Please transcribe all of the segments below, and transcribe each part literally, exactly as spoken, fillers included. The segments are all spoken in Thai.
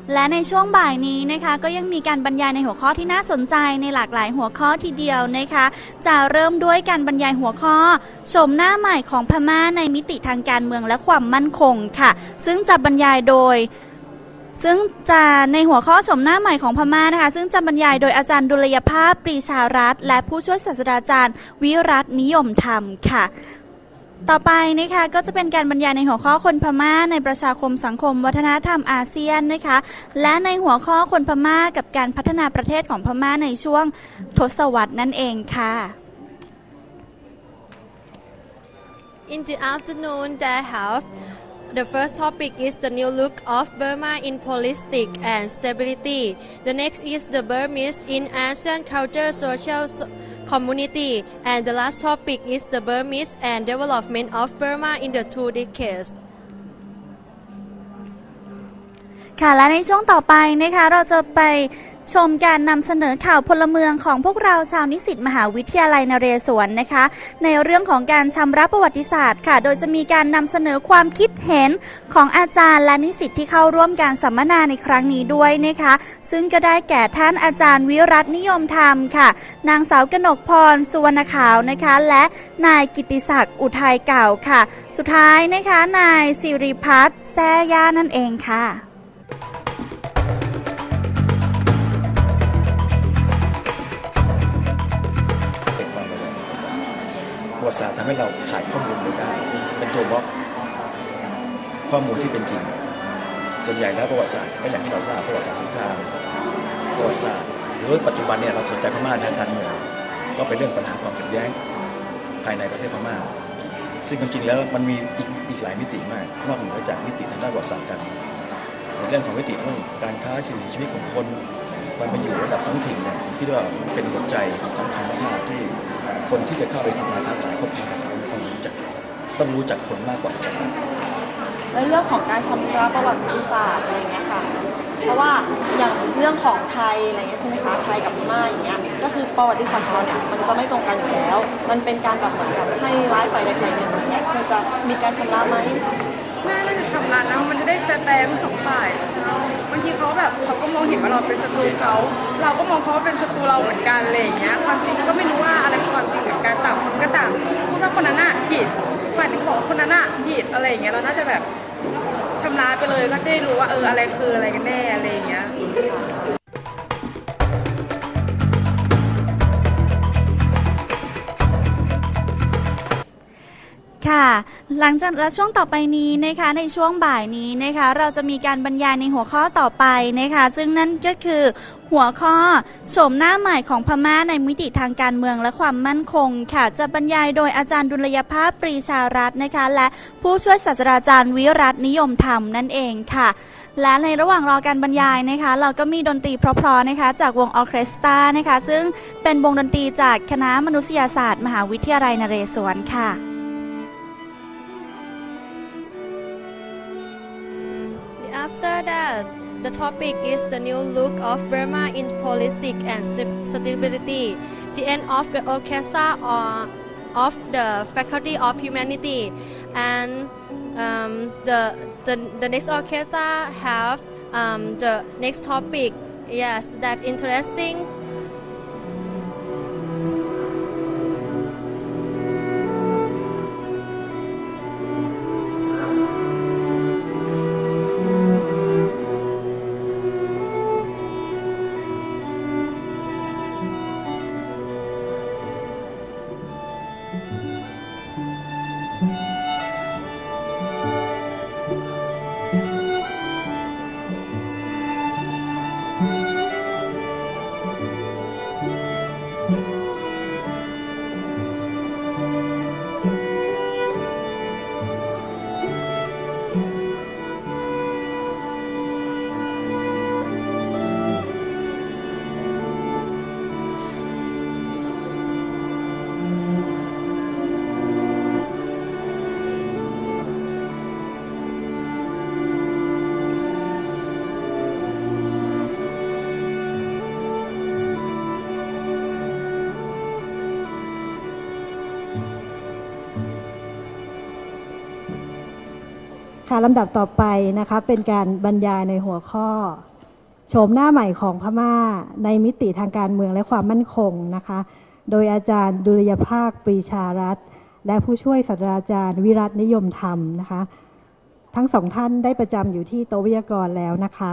และในช่วงบ่ายนี้นะคะก็ยังมีการบรรยายในหัวข้อที่น่าสนใจในหลากหลายหัวข้อทีเดียวนะคะจะเริ่มด้วยการบรรยายหัวข้อโฉมหน้าใหม่ของพม่าในมิติทางการเมืองและความมั่นคงค่ะซึ่งจะบรรยายโดยซึ่งจะในหัวข้อโฉมหน้าใหม่ของพม่านะคะซึ่งจะบรรยายโดยอาจารย์ดุลยภาพปรีชารัตน์และผู้ช่วยศาสตราจารย์วิรัตน์นิยมธรรมค่ะต่อไปนะคะก็จะเป็นการบรรยายในหัวข้อคนพม่าในประชาคมสังคมวัฒนธรรมอาเซียนนะคะและในหัวข้อคนพม่ากับการพัฒนาประเทศของพม่าในช่วงทศวรรษนั่นเองค่ะ In the afternoon, they have the first topic is the new look of Burma in politics and stability. The next is the Burmese in Asian culture, social community, and the last topic is the Burmese and development of Burma in the two decades. ค่ะและในช่วงต่อไปนะคะเราจะไปชมการนำเสนอข่าวพลเมืองของพวกเราชาวนิสิตมหาวิทยาลัยนเรศวรนะคะในเรื่องของการชำระประวัติศาสตร์ค่ะโดยจะมีการนำเสนอความคิดเห็นของอาจารย์และนิสิตที่เข้าร่วมการสัมมนาในครั้งนี้ด้วยนะคะซึ่งก็ได้แก่ท่านอาจารย์วิรัตน์นิยมธรรมค่ะนางสาวกนกพรสุวรรณขาวนะคะและนายกิติศักดิ์อุทัยเก่าค่ะสุดท้ายนะคะนายสิริพัฒน์แซ่ย่านั่นเองค่ะประวัติศาสตร์ทำให้เราถ่ายข้อมูลไปได้เป็นตัวบล็อกข้อมูลที่เป็นจริงส่วนใหญ่แล้วประวัติศาสตร์ก็อย่างที่เราทราบประวัติศาสตร์สงครามประวัติศาสตร์หรือปัจจุบันเนี่ยเราสนใจพม่าทางการเมืองก็เป็นเรื่องปัญหาความขัดแย้งภายในประเทศพม่าซึ่งจริงๆแล้วมันมีอีกอีกหลายมิติมากนอกเหนือจากมิติทางด้านประวัติศาสตร์กันในเรื่องของมิติเรื่องการค้าชีวิตของคนความเป็นอยู่ระดับท้องถิ่นเนี่ยที่ว่าเป็นหัวใจสำคัญมากที่คนที่จะเข้าไปทำงานค้าขายก็ต้องรู้จักต้องรู้จักคนมากกว่าในเรื่องของการชำระประวัติศาสตร์อะไรอย่างเงี้ยค่ะเพราะว่าอย่างเรื่องของไทยอะไรเงี้ยใช่ไหมคะไทยกับพม่าอย่างเงี้ยก็คือประวัติศาสตร์ของเราเนี่ยมันจะไม่ตรงกันอยู่แล้วมันเป็นการแบบเหมือนกับให้ร้ายไปในไทยหนึ่งอย่างเงี้ยควรจะมีการชำระไหมน่าจะชำระนะมันจะได้แฟร์ๆทั้งสองฝ่ายบางทีเขาแบบเขาก็มองเห็นว่าเราเป็นศัตรูเขาเราก็มองเขาว่าเป็นศัตรูเราเหมือนกันอะไรอย่างเงี้ยความจริงก็ไม่รู้ว่าอะไรคือความจริงเหมือนกันต่างคนก็ต่างพูดว่าคนนั้นน่ะผิดฝ่ายที่บอกคนนั้นน่ะผิดอะไรอย่างเงี้ยเราน่าจะแบบชำระไปเลยก็ได้รู้ว่าเอออะไรคืออะไรกันแน่อะไรอย่างเงี้ยค่ะหลังจากและช่วงต่อไปนี้นะคะในช่วงบ่ายนี้นะคะเราจะมีการบรรยายในหัวข้อต่อไปนะคะซึ่งนั่นก็คือหัวข้อโฉมหน้าใหม่ของพม่าในมิติทางการเมืองและความมั่นคงค่ะจะบรรยายโดยอาจารย์ดุลยภาพปรีชารัตน์นะคะและผู้ช่วยศาสตราจารย์วิรัตน์นิยมธรรมนั่นเองค่ะและในระหว่างรอการบรรยายนะคะเราก็มีดนตรีเพราะๆนะคะจากวงออร์เคสตรานะคะซึ่งเป็นวงดนตรีจากคณะมนุษยศาสตร์มหาวิทยาลัยนเรศวรค่ะ After that, the topic is the new look of Burma in politics and stability. The end of the orchestra or of the Faculty of Humanity, and um, the, the the next orchestra have um, the next topic. Yes, that's interesting. Thank you. ค่ะลำดับต่อไปนะคะเป็นการบรรยายในหัวข้อโฉมหน้าใหม่ของพม่าในมิติทางการเมืองและความมั่นคงนะคะโดยอาจารย์ดุลยภาคปรีชารัตน์และผู้ช่วยศาสตราจารย์วิรัตนิยมธรรมนะคะทั้งสองท่านได้ประจำอยู่ที่โต๊ะวิทยากรแล้วนะคะ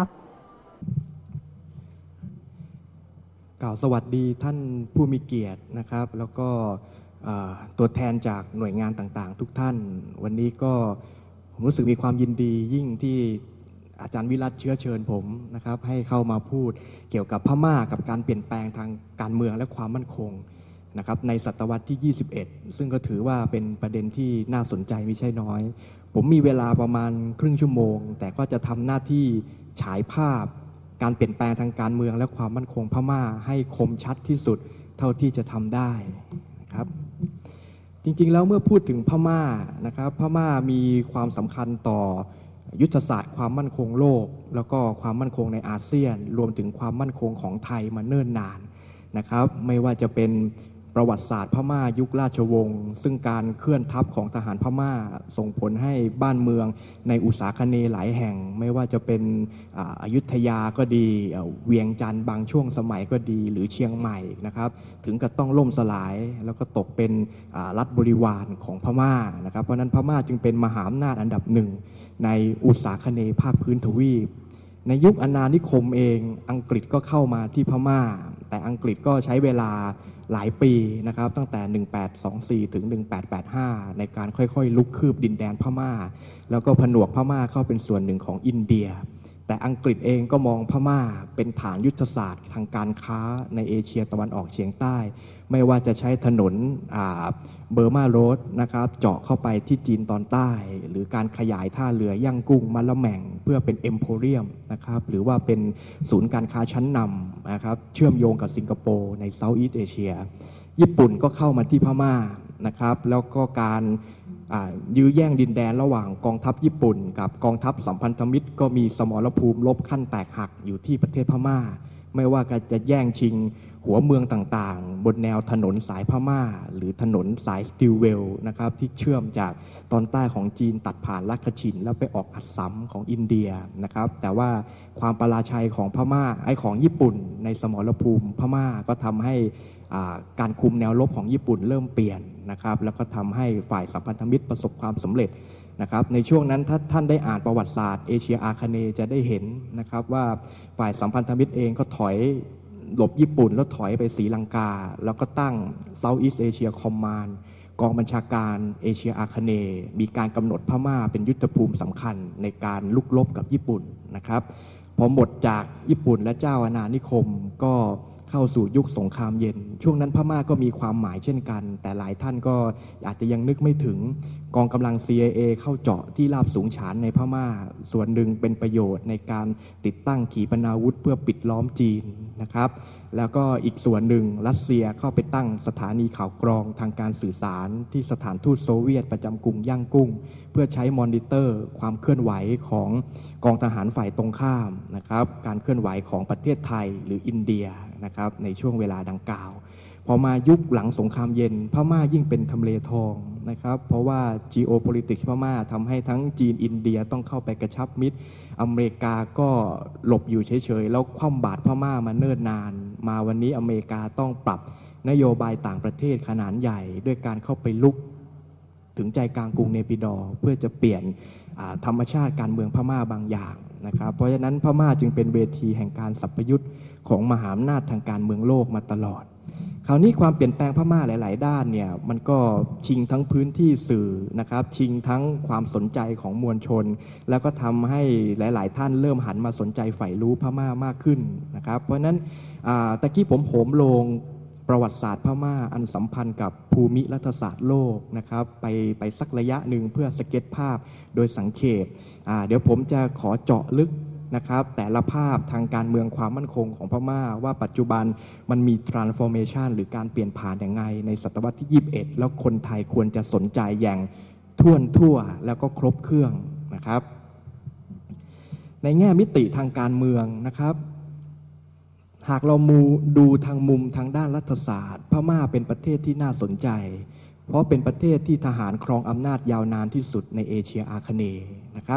กล่าวสวัสดีท่านผู้มีเกียรตินะครับแล้วก็ตัวแทนจากหน่วยงานต่างๆทุกท่านวันนี้ก็ผมรู้สึกมีความยินดียิ่งที่อาจารย์วิรัตเชื้อเชิญผมนะครับให้เข้ามาพูดเกี่ยวกับพม่ากับการเปลี่ยนแปลงทางการเมืองและความมั่นคงนะครับในศตวรรษที่ยี่สิบเอ็ดซึ่งก็ถือว่าเป็นประเด็นที่น่าสนใจไม่ใช่น้อยผมมีเวลาประมาณครึ่งชั่วโมงแต่ก็จะทำหน้าที่ฉายภาพการเปลี่ยนแปลงทางการเมืองและความมั่นคงพม่าให้คมชัดที่สุดเท่าที่จะทำได้นะครับจริงๆแล้วเมื่อพูดถึงพม่านะครับพม่ามีความสำคัญต่อยุทธศาสตร์ความมั่นคงโลกแล้วก็ความมั่นคงในอาเซียนรวมถึงความมั่นคงของไทยมาเนิ่นนานนะครับไม่ว่าจะเป็นประวัติศาสตร์พม่ายุคราชวงศ์ซึ่งการเคลื่อนทัพของทหารพม่าส่งผลให้บ้านเมืองในอุษาคเนย์หลายแห่งไม่ว่าจะเป็นอยุธยาก็ดีเวียงจันทร์บางช่วงสมัยก็ดีหรือเชียงใหม่นะครับถึงกับต้องล่มสลายแล้วก็ตกเป็นรัฐบริวารของพม่านะครับเพราะนั้นพม่าจึงเป็นมหาอำนาจอันดับหนึ่งในอุษาคเนย์ภาคพื้นทวีปในยุคอาณานิคมเองอังกฤษก็เข้ามาที่พม่าแต่อังกฤษก็ใช้เวลาหลายปีนะครับตั้งแต่หนึ่งพันแปดร้อยสองสิบสี่ถึงหนึ่งพันแปดร้อยแปดสิบห้าในการค่อยๆลุกคืบดินแดนพม่าแล้วก็ผนวกพม่าเข้าเป็นส่วนหนึ่งของอินเดียแต่อังกฤษเองก็มองพม่าเป็นฐานยุทธศาสตร์ทางการค้าในเอเชียตะวันออกเฉียงใต้ไม่ว่าจะใช้ถนนเบอร์มาโรดนะครับเจาะเข้าไปที่จีนตอนใต้หรือการขยายท่าเรือย่างกุ้งมะละแม่งเพื่อเป็นเอ็มโพเรียมนะครับหรือว่าเป็นศูนย์การค้าชั้นนำนะครับเชื่อมโยงกับสิงคโปร์ในเซาท์อีสต์เอเชียญี่ปุ่นก็เข้ามาที่พม่านะครับแล้วก็การยื้อแย่งดินแดนระหว่างกองทัพญี่ปุ่นกับกองทัพสัมพันธมิตรก็มีสมรภูมิรบขั้นแตกหักอยู่ที่ประเทศพม่าไม่ว่าจะแย่งชิงหัวเมืองต่างๆบนแนวถนนสายพม่าหรือถนนสายสติลเวลนะครับที่เชื่อมจากตอนใต้ของจีนตัดผ่านลักขชินแล้วไปออกอัสสัมของอินเดียนะครับแต่ว่าความประหลาดชัยของพม่าไอ้ของญี่ปุ่นในสมรภูมิพม่าก็ทำให้การคุมแนวรบของญี่ปุ่นเริ่มเปลี่ยนนะครับแล้วก็ทำให้ฝ่ายสัมพันธมิตรประสบความสำเร็จนะครับในช่วงนั้นถ้าท่านได้อ่านประวัติศาสตร์เอเชียอาคเนย์จะได้เห็นนะครับว่าฝ่ายสัมพันธมิตรเองก็ถอยหลบญี่ปุ่นแล้วถอยไปศรีลังกาแล้วก็ตั้ง Southeast Asia Command กองบัญชาการเอเชียอาคเนย์มีการกำหนดพม่าเป็นยุทธภูมิสำคัญในการลุกรบกับญี่ปุ่นนะครับพอหมดจากญี่ปุ่นและเจ้าอาณานิคมก็เข้าสู่ยุคสงครามเย็นช่วงนั้นพม่าก็มีความหมายเช่นกันแต่หลายท่านก็อาจจะยังนึกไม่ถึงกองกำลัง ซี ไอ เอ เข้าเจาะที่ราบสูงฉานในพม่าส่วนหนึ่งเป็นประโยชน์ในการติดตั้งขีปนาวุธเพื่อปิดล้อมจีนนะครับแล้วก็อีกส่วนหนึ่งรัสเซียเข้าไปตั้งสถานีข่าวกรองทางการสื่อสารที่สถานทูตโซเวียตประจำกรุงย่างกุ้งเพื่อใช้มอนิเตอร์ความเคลื่อนไหวของกองทหารฝ่ายตรงข้ามนะครับการเคลื่อนไหวของประเทศไทยหรืออินเดียนะครับในช่วงเวลาดังกล่าวพอมายุคหลังสงครามเย็นพม่ายิ่งเป็นทำเลทองนะครับเพราะว่า geopolitics พม่าทำให้ทั้งจีนอินเดียต้องเข้าไปกระชับมิตรอเมริกาก็หลบอยู่เฉยๆแล้วคว่ำบาตรพม่ามาเนิ่นนานมาวันนี้อเมริกาต้องปรับนโยบายต่างประเทศขนาดใหญ่ด้วยการเข้าไปลุกถึงใจกลางกรุงเนปิดอร์เพื่อจะเปลี่ยนธรรมชาติการเมืองพม่าบางอย่างนะครับเพราะฉะนั้นพม่าจึงเป็นเวทีแห่งการสัพยุทธ์ของมหาอำนาจทางการเมืองโลกมาตลอดคราวนี้ความเปลี่ยนแปลงพม่าหลายๆด้านเนี่ยมันก็ชิงทั้งพื้นที่สื่อนะครับชิงทั้งความสนใจของมวลชนแล้วก็ทำให้หลายๆท่านเริ่มหันมาสนใจใฝ่รู้พม่ามากขึ้นนะครับเพราะฉะนั้นตะกี้ผมโหมลงประวัติศาสตร์พม่าอันสัมพันธ์กับภูมิรัฐศาสตร์โลกนะครับไปไปสักระยะหนึ่งเพื่อสเก็ตภาพโดยสังเขปเดี๋ยวผมจะขอเจาะลึกนะครับแต่ละภาพทางการเมืองความมั่นคงของพม่าว่าปัจจุบันมันมี transformation หรือการเปลี่ยนผ่านอย่างไงในศตวรรษที่ยี่สิบเอ็ดแล้วคนไทยควรจะสนใจอย่างท่วนทั่วแล้วก็ครบเครื่องนะครับในแง่มิติทางการเมืองนะครับหากเรามูดูทางมุมทางด้านรัฐศาสตร์พม่าเป็นประเทศที่น่าสนใจเพราะเป็นประเทศที่ทหารครองอำนาจยาวนานที่สุดในเอเชียอาคเนย์นะครับ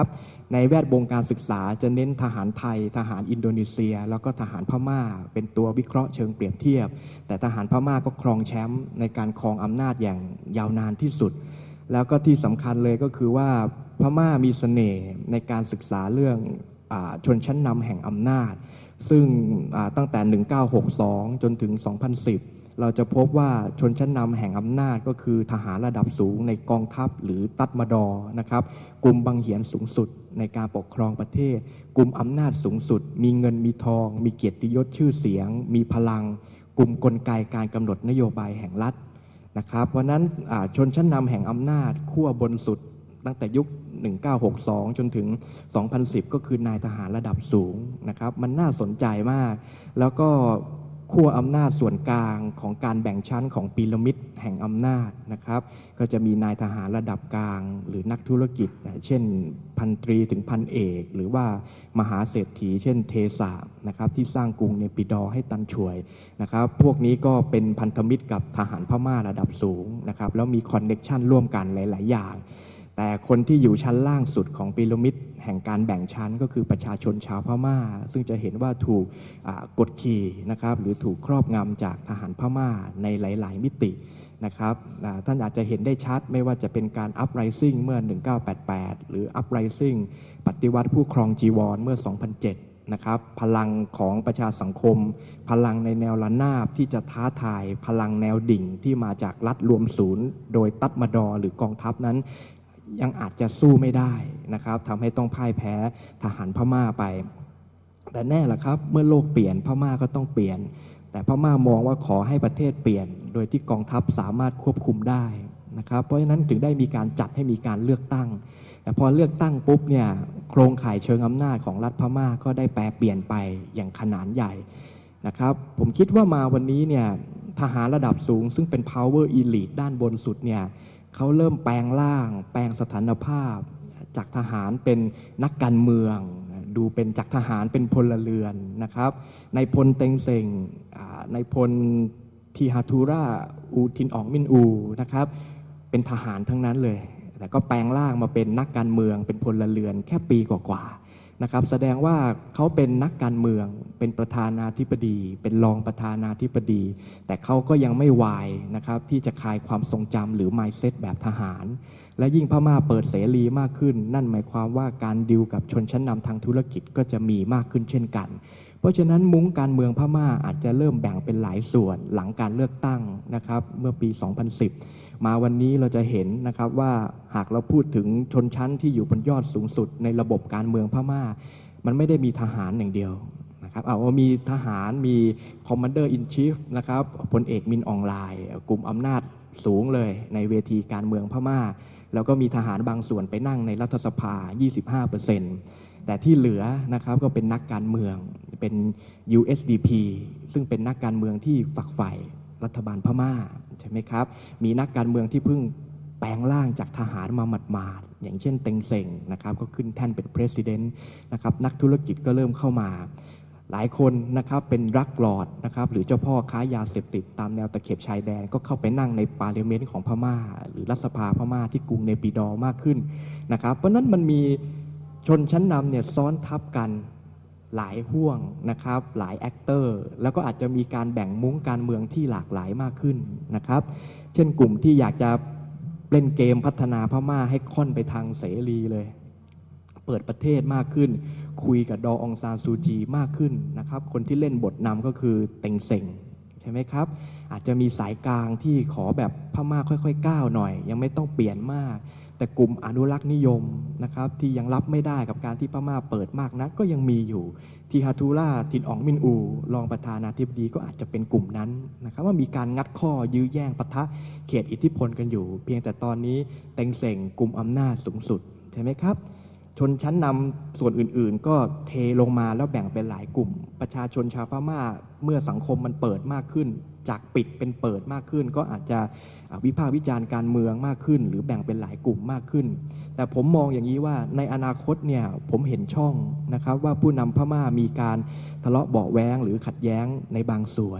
ในแวดวงการศึกษาจะเน้นทหารไทยทหารอินโดนีเซียแล้วก็ทหารพม่าเป็นตัววิเคราะห์เชิงเปรียบเทียบแต่ทหารพม่าก็ครองแชมป์ในการครองอำนาจอย่างยาวนานที่สุดแล้วก็ที่สำคัญเลยก็คือว่าพม่ามีเสน่ห์ในการศึกษาเรื่องชนชั้นนำแห่งอำนาจซึ่งตั้งแต่หนึ่งพันเก้าร้อยหกสิบสองจนถึงสองพันสิบเราจะพบว่าชนชั้นนำแห่งอำนาจก็คือทหารระดับสูงในกองทัพหรือตัดมดอนะครับกลุ่มบังเหียนสูงสุดในการปกครองประเทศกลุ่มอำนาจสูงสุดมีเงินมีทองมีเกียรติยศชื่อเสียงมีพลังกลุ่มกลไกการกำหนดนโยบายแห่งรัฐนะครับเพราะนั้นชนชั้นนำแห่งอำนาจขั้วบนสุดตั้งแต่ยุคหนึ่งพันเก้าร้อยหกสิบสองจนถึงสองพันสิบก็คือนายทหารระดับสูงนะครับมันน่าสนใจมากแล้วก็ขั้วอำนาจส่วนกลางของการแบ่งชั้นของพีระมิดแห่งอำนาจนะครับก็จะมีนายทหารระดับกลางหรือนักธุรกิจเช่นพันตรีถึงพันเอกหรือว่ามหาเศรษฐีเช่นเทสานะครับที่สร้างกรุงเนปิดอร์ให้ตันช่วยนะครับพวกนี้ก็เป็นพันธมิตรกับทหารพม่าระดับสูงนะครับแล้วมีคอนเนคชั่นร่วมกันหลายๆอย่างแต่คนที่อยู่ชั้นล่างสุดของพีระมิดแห่งการแบ่งชั้นก็คือประชาชนชาวพม่าซึ่งจะเห็นว่าถูกกดขี่นะครับหรือถูกครอบงำจากทหารพม่าในหลายๆมิตินะครับท่านอาจจะเห็นได้ชัดไม่ว่าจะเป็นการอัพไรซิ่งเมื่อหนึ่งพันเก้าร้อยแปดสิบแปดหรืออัพไรซิ่งปฏิวัติผู้ครองจีวรเมื่อสองพันเจ็ดนะครับพลังของประชาสังคมพลังในแนวระนาบที่จะท้าทายพลังแนวดิ่งที่มาจากรัฐรวมศูนย์โดยตัดมดอหรือกองทัพนั้นยังอาจจะสู้ไม่ได้นะครับทำให้ต้องพ่ายแพ้ทหารพม่าไปแต่แน่ละครับเมื่อโลกเปลี่ยนพม่าก็ต้องเปลี่ยนแต่พม่ามองว่าขอให้ประเทศเปลี่ยนโดยที่กองทัพสามารถควบคุมได้นะครับเพราะฉะนั้นถึงได้มีการจัดให้มีการเลือกตั้งแต่พอเลือกตั้งปุ๊บเนี่ยโครงข่ายเชิงอำนาจของรัฐพม่าก็ได้แปรเปลี่ยนไปอย่างขนาดใหญ่นะครับผมคิดว่ามาวันนี้เนี่ยทหารระดับสูงซึ่งเป็น power elite ด้านบนสุดเนี่ยเขาเริ่มแปลงร่างแปลงสถานภาพจากทหารเป็นนักการเมืองดูเป็นจากทหารเป็นพลเรือนนะครับในพลเต็งเซ็งในพลทีฮาทูราอูทินอองมินอูนะครับเป็นทหารทั้งนั้นเลยแต่ก็แปลงร่างมาเป็นนักการเมืองเป็นพลเรือนแค่ปีกว่าๆนะครับแสดงว่าเขาเป็นนักการเมืองเป็นประธานาธิบดีเป็นรองประธานาธิบดีแต่เขาก็ยังไม่วายนะครับที่จะคลายความทรงจำหรือ mindset แบบทหารและยิ่งพม่าเปิดเสรีมากขึ้นนั่นหมายความว่าการดีลกับชนชั้นนำทางธุรกิจก็จะมีมากขึ้นเช่นกันเพราะฉะนั้นมุ้งการเมืองพม่าอาจจะเริ่มแบ่งเป็นหลายส่วนหลังการเลือกตั้งนะครับเมื่อปีสองพันสิบมาวันนี้เราจะเห็นนะครับว่าหากเราพูดถึงชนชั้นที่อยู่บนยอดสูงสุดในระบบการเมืองพม่ามันไม่ได้มีทหารอย่างเดียวนะครับเอาว่ามีทหารมี Commander in Chief นะครับพลเอกมินอองไลน์กลุ่มอำนาจสูงเลยในเวทีการเมืองพม่าแล้วก็มีทหารบางส่วนไปนั่งในรัฐสภา ยี่สิบห้าเปอร์เซ็นต์ แต่ที่เหลือนะครับก็เป็นนักการเมืองเป็น ยู เอส ดี พี ซึ่งเป็นนักการเมืองที่ฝักใฝ่รัฐบาลพม่าใช่ไหมครับมีนักการเมืองที่เพิ่งแปลงร่างจากทหารมาหมาดๆอย่างเช่นเต็งเซ็งนะครับก็ขึ้นแท่นเป็น President นะครับนักธุรกิจก็เริ่มเข้ามาหลายคนนะครับเป็นรักหลอดนะครับหรือเจ้าพ่อค้ายาเสพติดตามแนวตะเข็บชายแดนก็เข้าไปนั่งในปาร์ลิเมนต์ของพม่าหรือรัฐสภาพม่าที่กรุงเนปิดอร์มากขึ้นนะครับเพราะนั้นมันมีชนชั้นนำเนี่ยซ้อนทับกันหลายห่วงนะครับหลายแอคเตอร์แล้วก็อาจจะมีการแบ่งมุ้งการเมืองที่หลากหลายมากขึ้นนะครับเช่นกลุ่มที่อยากจะเล่นเกมพัฒนาพม่าให้ค่อนไปทางเสรีเลยเปิดประเทศมากขึ้นคุยกับดอองซานซูจีมากขึ้นนะครับคนที่เล่นบทนำก็คือเต็งเซ็งใช่ไหมครับอาจจะมีสายกลางที่ขอแบบพม่าค่อยๆก้าวหน่อยยังไม่ต้องเปลี่ยนมากแต่กลุ่มอนุรักษ์นิยมนะครับที่ยังรับไม่ได้กับการที่พม่าเปิดมากนักก็ยังมีอยู่ทีฮาทูราทินอองมินอูรองประธานาธิบดีก็อาจจะเป็นกลุ่มนั้นนะครับว่ามีการงัดข้อยื้อแย่งปะทะเขตอิทธิพลกันอยู่เพียงแต่ตอนนี้เต็งเซ็งกลุ่มอำนาจสูงสุดใช่ไหมครับชนชั้นนำส่วนอื่นๆก็เทลงมาแล้วแบ่งเป็นหลายกลุ่มประชาชนชาวพม่าเมื่อสังคมมันเปิดมากขึ้นจากปิดเป็นเปิดมากขึ้นก็อาจจะวิพากษ์วิจารณ์การเมืองมากขึ้นหรือแบ่งเป็นหลายกลุ่มมากขึ้นแต่ผมมองอย่างนี้ว่าในอนาคตเนี่ยผมเห็นช่องนะครับว่าผู้นำพม่ามีการทะเลาะเบาะแว้งหรือขัดแย้งในบางส่วน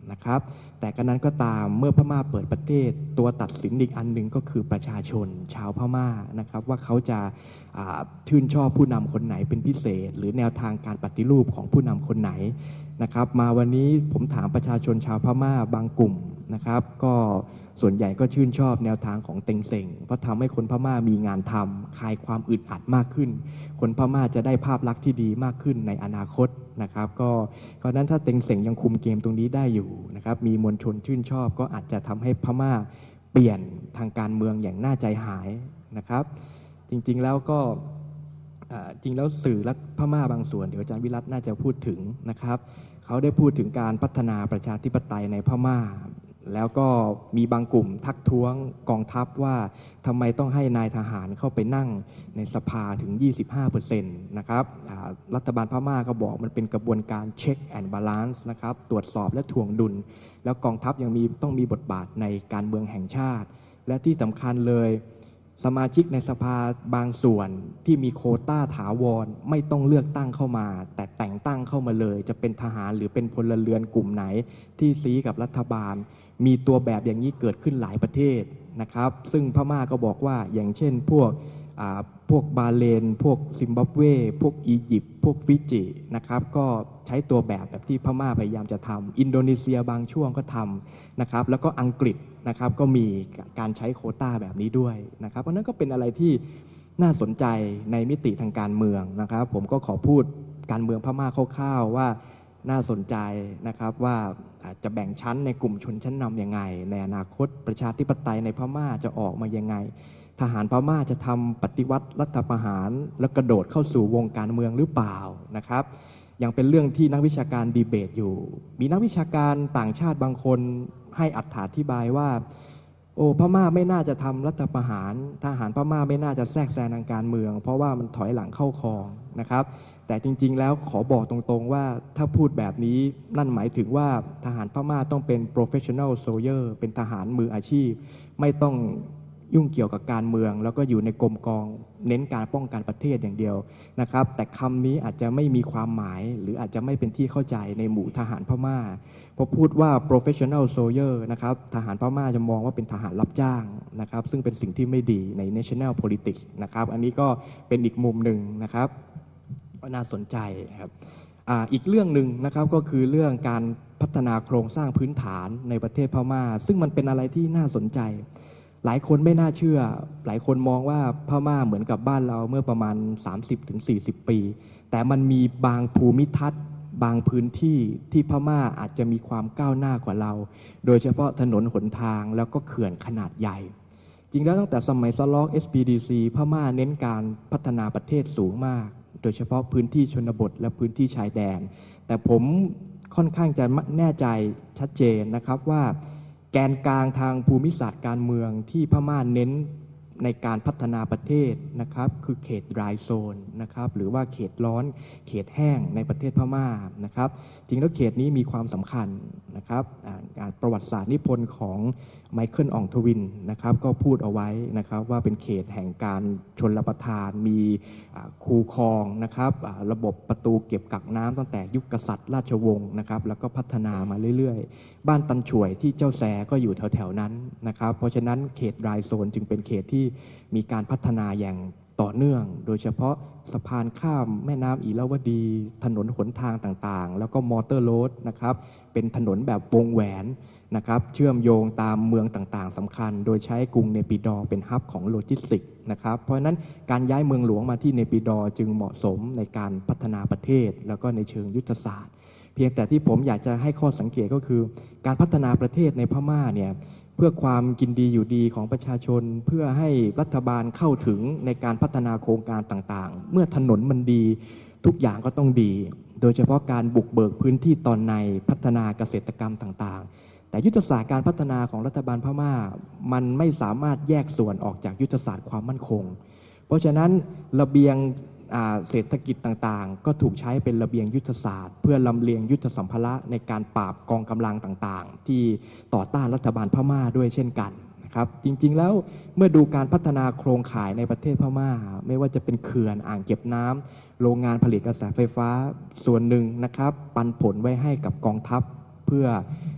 นะครับแต่กระนั้นก็ตามเมื่อพม่าเปิดประเทศตัวตัดสินอีกอันหนึ่งก็คือประชาชนชาวพม่านะครับว่าเขาจะชื่นชอบผู้นำคนไหนเป็นพิเศษหรือแนวทางการปฏิรูปของผู้นำคนไหนนะครับมาวันนี้ผมถามประชาชนชาวพม่าบางกลุ่มนะครับก็ส่วนใหญ่ก็ชื่นชอบแนวทางของเต็งเซ็งเพราะทำให้คนพม่ามีงานทำคลายความอึดอัดมากขึ้นคนพม่าจะได้ภาพลักษณ์ที่ดีมากขึ้นในอนาคตนะครับก็เพราะนั้นถ้าเต็งเซ็งยังคุมเกมตรงนี้ได้อยู่นะครับมีมวลชนชื่นชอบก็อาจจะทำให้พม่าเปลี่ยนทางการเมืองอย่างน่าใจหายนะครับจริงๆแล้วก็จริงแล้วสื่อและพม่าบางส่วนเดี๋ยวอาจารย์วิรัตน่าจะพูดถึงนะครับเขาได้พูดถึงการพัฒนาประชาธิปไตยในพม่าแล้วก็มีบางกลุ่มทักท้วงกองทัพว่าทำไมต้องให้นายทหารเข้าไปนั่งในสภาถึง ยี่สิบห้าเปอร์เซ็นต์ นะครับรัฐบาลพม่าก็บอกมันเป็นกระบวนการเช็คแอนด์บาลานซ์นะครับตรวจสอบและถ่วงดุลแล้วกองทัพยังมีต้องมีบทบาทในการเมืองแห่งชาติและที่สำคัญเลยสมาชิกในสภาบางส่วนที่มีโควต้าถาวรไม่ต้องเลือกตั้งเข้ามาแต่แต่งตั้งเข้ามาเลยจะเป็นทหารหรือเป็นพลเรือนกลุ่มไหนที่ซี้กับรัฐบาลมีตัวแบบอย่างนี้เกิดขึ้นหลายประเทศนะครับซึ่งพม่าก็บอกว่าอย่างเช่นพวกพวกบาเลนพวกซิมบับเวพวกอียิปต์พวกฟิจินะครับก็ใช้ตัวแบบแบบที่พม่าพยายามจะทำอินโดนีเซียบางช่วงก็ทำนะครับแล้วก็อังกฤษนะครับก็มีการใช้โควต้าแบบนี้ด้วยนะครับเพราะนั้นก็เป็นอะไรที่น่าสนใจในมิติทางการเมืองนะครับผมก็ขอพูดการเมืองพม่าคร่าวๆว่าน่าสนใจนะครับว่าจะแบ่งชั้นในกลุ่มชนชั้นนำยังไงในอนาคตประชาธิปไตยในพม่าจะออกมายังไงทหารพม่าจะทำปฏิวัติรัฐประหารแล้วกระโดดเข้าสู่วงการเมืองหรือเปล่านะครับยังเป็นเรื่องที่นักวิชาการดีเบตอยู่มีนักวิชาการต่างชาติบางคนให้อธิบายว่าโอ้พม่าไม่น่าจะทำรัฐประหารทหารพม่าไม่น่าจะแทรกแซงทางการเมืองเพราะว่ามันถอยหลังเข้าคลองนะครับแต่จริงๆแล้วขอบอกตรงๆว่าถ้าพูดแบบนี้นั่นหมายถึงว่าทหารพม่าต้องเป็น professional soldier เป็นทหารมืออาชีพไม่ต้องยุ่งเกี่ยวกับการเมืองแล้วก็อยู่ในกรมกองเน้นการป้องกันประเทศอย่างเดียวนะครับแต่คำนี้อาจจะไม่มีความหมายหรืออาจจะไม่เป็นที่เข้าใจในหมู่ทหารพม่าพอพูดว่า professional soldier นะครับทหารพม่าจะมองว่าเป็นทหารรับจ้างนะครับซึ่งเป็นสิ่งที่ไม่ดีใน national politics นะครับอันนี้ก็เป็นอีกมุมหนึ่งนะครับก็น่าสนใจครับ อ่าอีกเรื่องหนึ่งนะครับก็คือเรื่องการพัฒนาโครงสร้างพื้นฐานในประเทศพม่าซึ่งมันเป็นอะไรที่น่าสนใจหลายคนไม่น่าเชื่อหลายคนมองว่าพม่าเหมือนกับบ้านเราเมื่อประมาณ สามสิบถึงสี่สิบ ปีแต่มันมีบางภูมิทัศน์บางพื้นที่ที่พม่าอาจจะมีความก้าวหน้ากว่าเราโดยเฉพาะถนนหนทางแล้วก็เขื่อนขนาดใหญ่จริงแล้วตั้งแต่สมัยสล็อก เอส พี ดี ซี พม่าเน้นการพัฒนาประเทศสูงมากโดยเฉพาะพื้นที่ชนบทและพื้นที่ชายแดนแต่ผมค่อนข้างจะแน่ใจชัดเจนนะครับว่าแกนกลางทางภูมิศาสตร์การเมืองที่พม่าเน้นในการพัฒนาประเทศนะครับคือเขต dry zone นะครับหรือว่าเขตร้อนเขตแห้งในประเทศพม่านะครับจริงแล้วเขตนี้มีความสำคัญนะครับการประวัติศาสตร์นิพนธ์ของไมเคิลอ่องทวินนะครับก็พูดเอาไว้นะครับว่าเป็นเขตแห่งการชลประทานมีคูคลองนะครับระบบประตูเก็บกักน้ำตั้งแต่ยุคกษัตริย์ราชวงศ์นะครับแล้วก็พัฒนามาเรื่อยๆบ้านตันช่วยที่เจ้าแสก็อยู่แถวๆนั้นนะครับเพราะฉะนั้นเขตไรโซนจึงเป็นเขตที่มีการพัฒนาอย่างต่อเนื่องโดยเฉพาะสะพานข้ามแม่น้ำอิราวดีถนนหนทางต่างๆแล้วก็มอเตอร์โรดนะครับเป็นถนนแบบวงแหวนนะครับเชื่อมโยงตามเมืองต่างๆสำคัญโดยใช้กรุงเนปิดอร์เป็นฮับของโลจิสติกส์นะครับเพราะฉะนั้นการย้ายเมืองหลวงมาที่เนปิดอร์จึงเหมาะสมในการพัฒนาประเทศแล้วก็ในเชิงยุทธศาสตร์เพียงแต่ที่ผมอยากจะให้ข้อสังเกตก็คือการพัฒนาประเทศในพม่าเนี่ยเพื่อความกินดีอยู่ดีของประชาชนเพื่อให้รัฐบาลเข้าถึงในการพัฒนาโครงการต่างๆเมื่อถนนมันดีทุกอย่างก็ต้องดีโดยเฉพาะการบุกเบิกพื้นที่ตอนในพัฒนาเกษตรกรรมต่างๆแต่ยุทธศาสตร์การพัฒนาของรัฐบาลพม่ามันไม่สามารถแยกส่วนออกจากยุทธศาสตร์ความมั่นคงเพราะฉะนั้นระเบียงเศรษฐกิจต่างๆก็ถูกใช้เป็นระเบียงยุทธศาสตร์เพื่อลำเลียงยุทธสัมภาระในการปราบกองกำลังต่างๆที่ต่อต้านรัฐบาลพม่าด้วยเช่นกันนะครับจริงๆแล้วเมื่อดูการพัฒนาโครงข่ายในประเทศพม่าไม่ว่าจะเป็นเขื่อนอ่างเก็บน้ำโรงงานผลิตกระแสไฟฟ้าส่วนหนึ่งนะครับปันผลไว้ให้กับกองทัพเพื่อ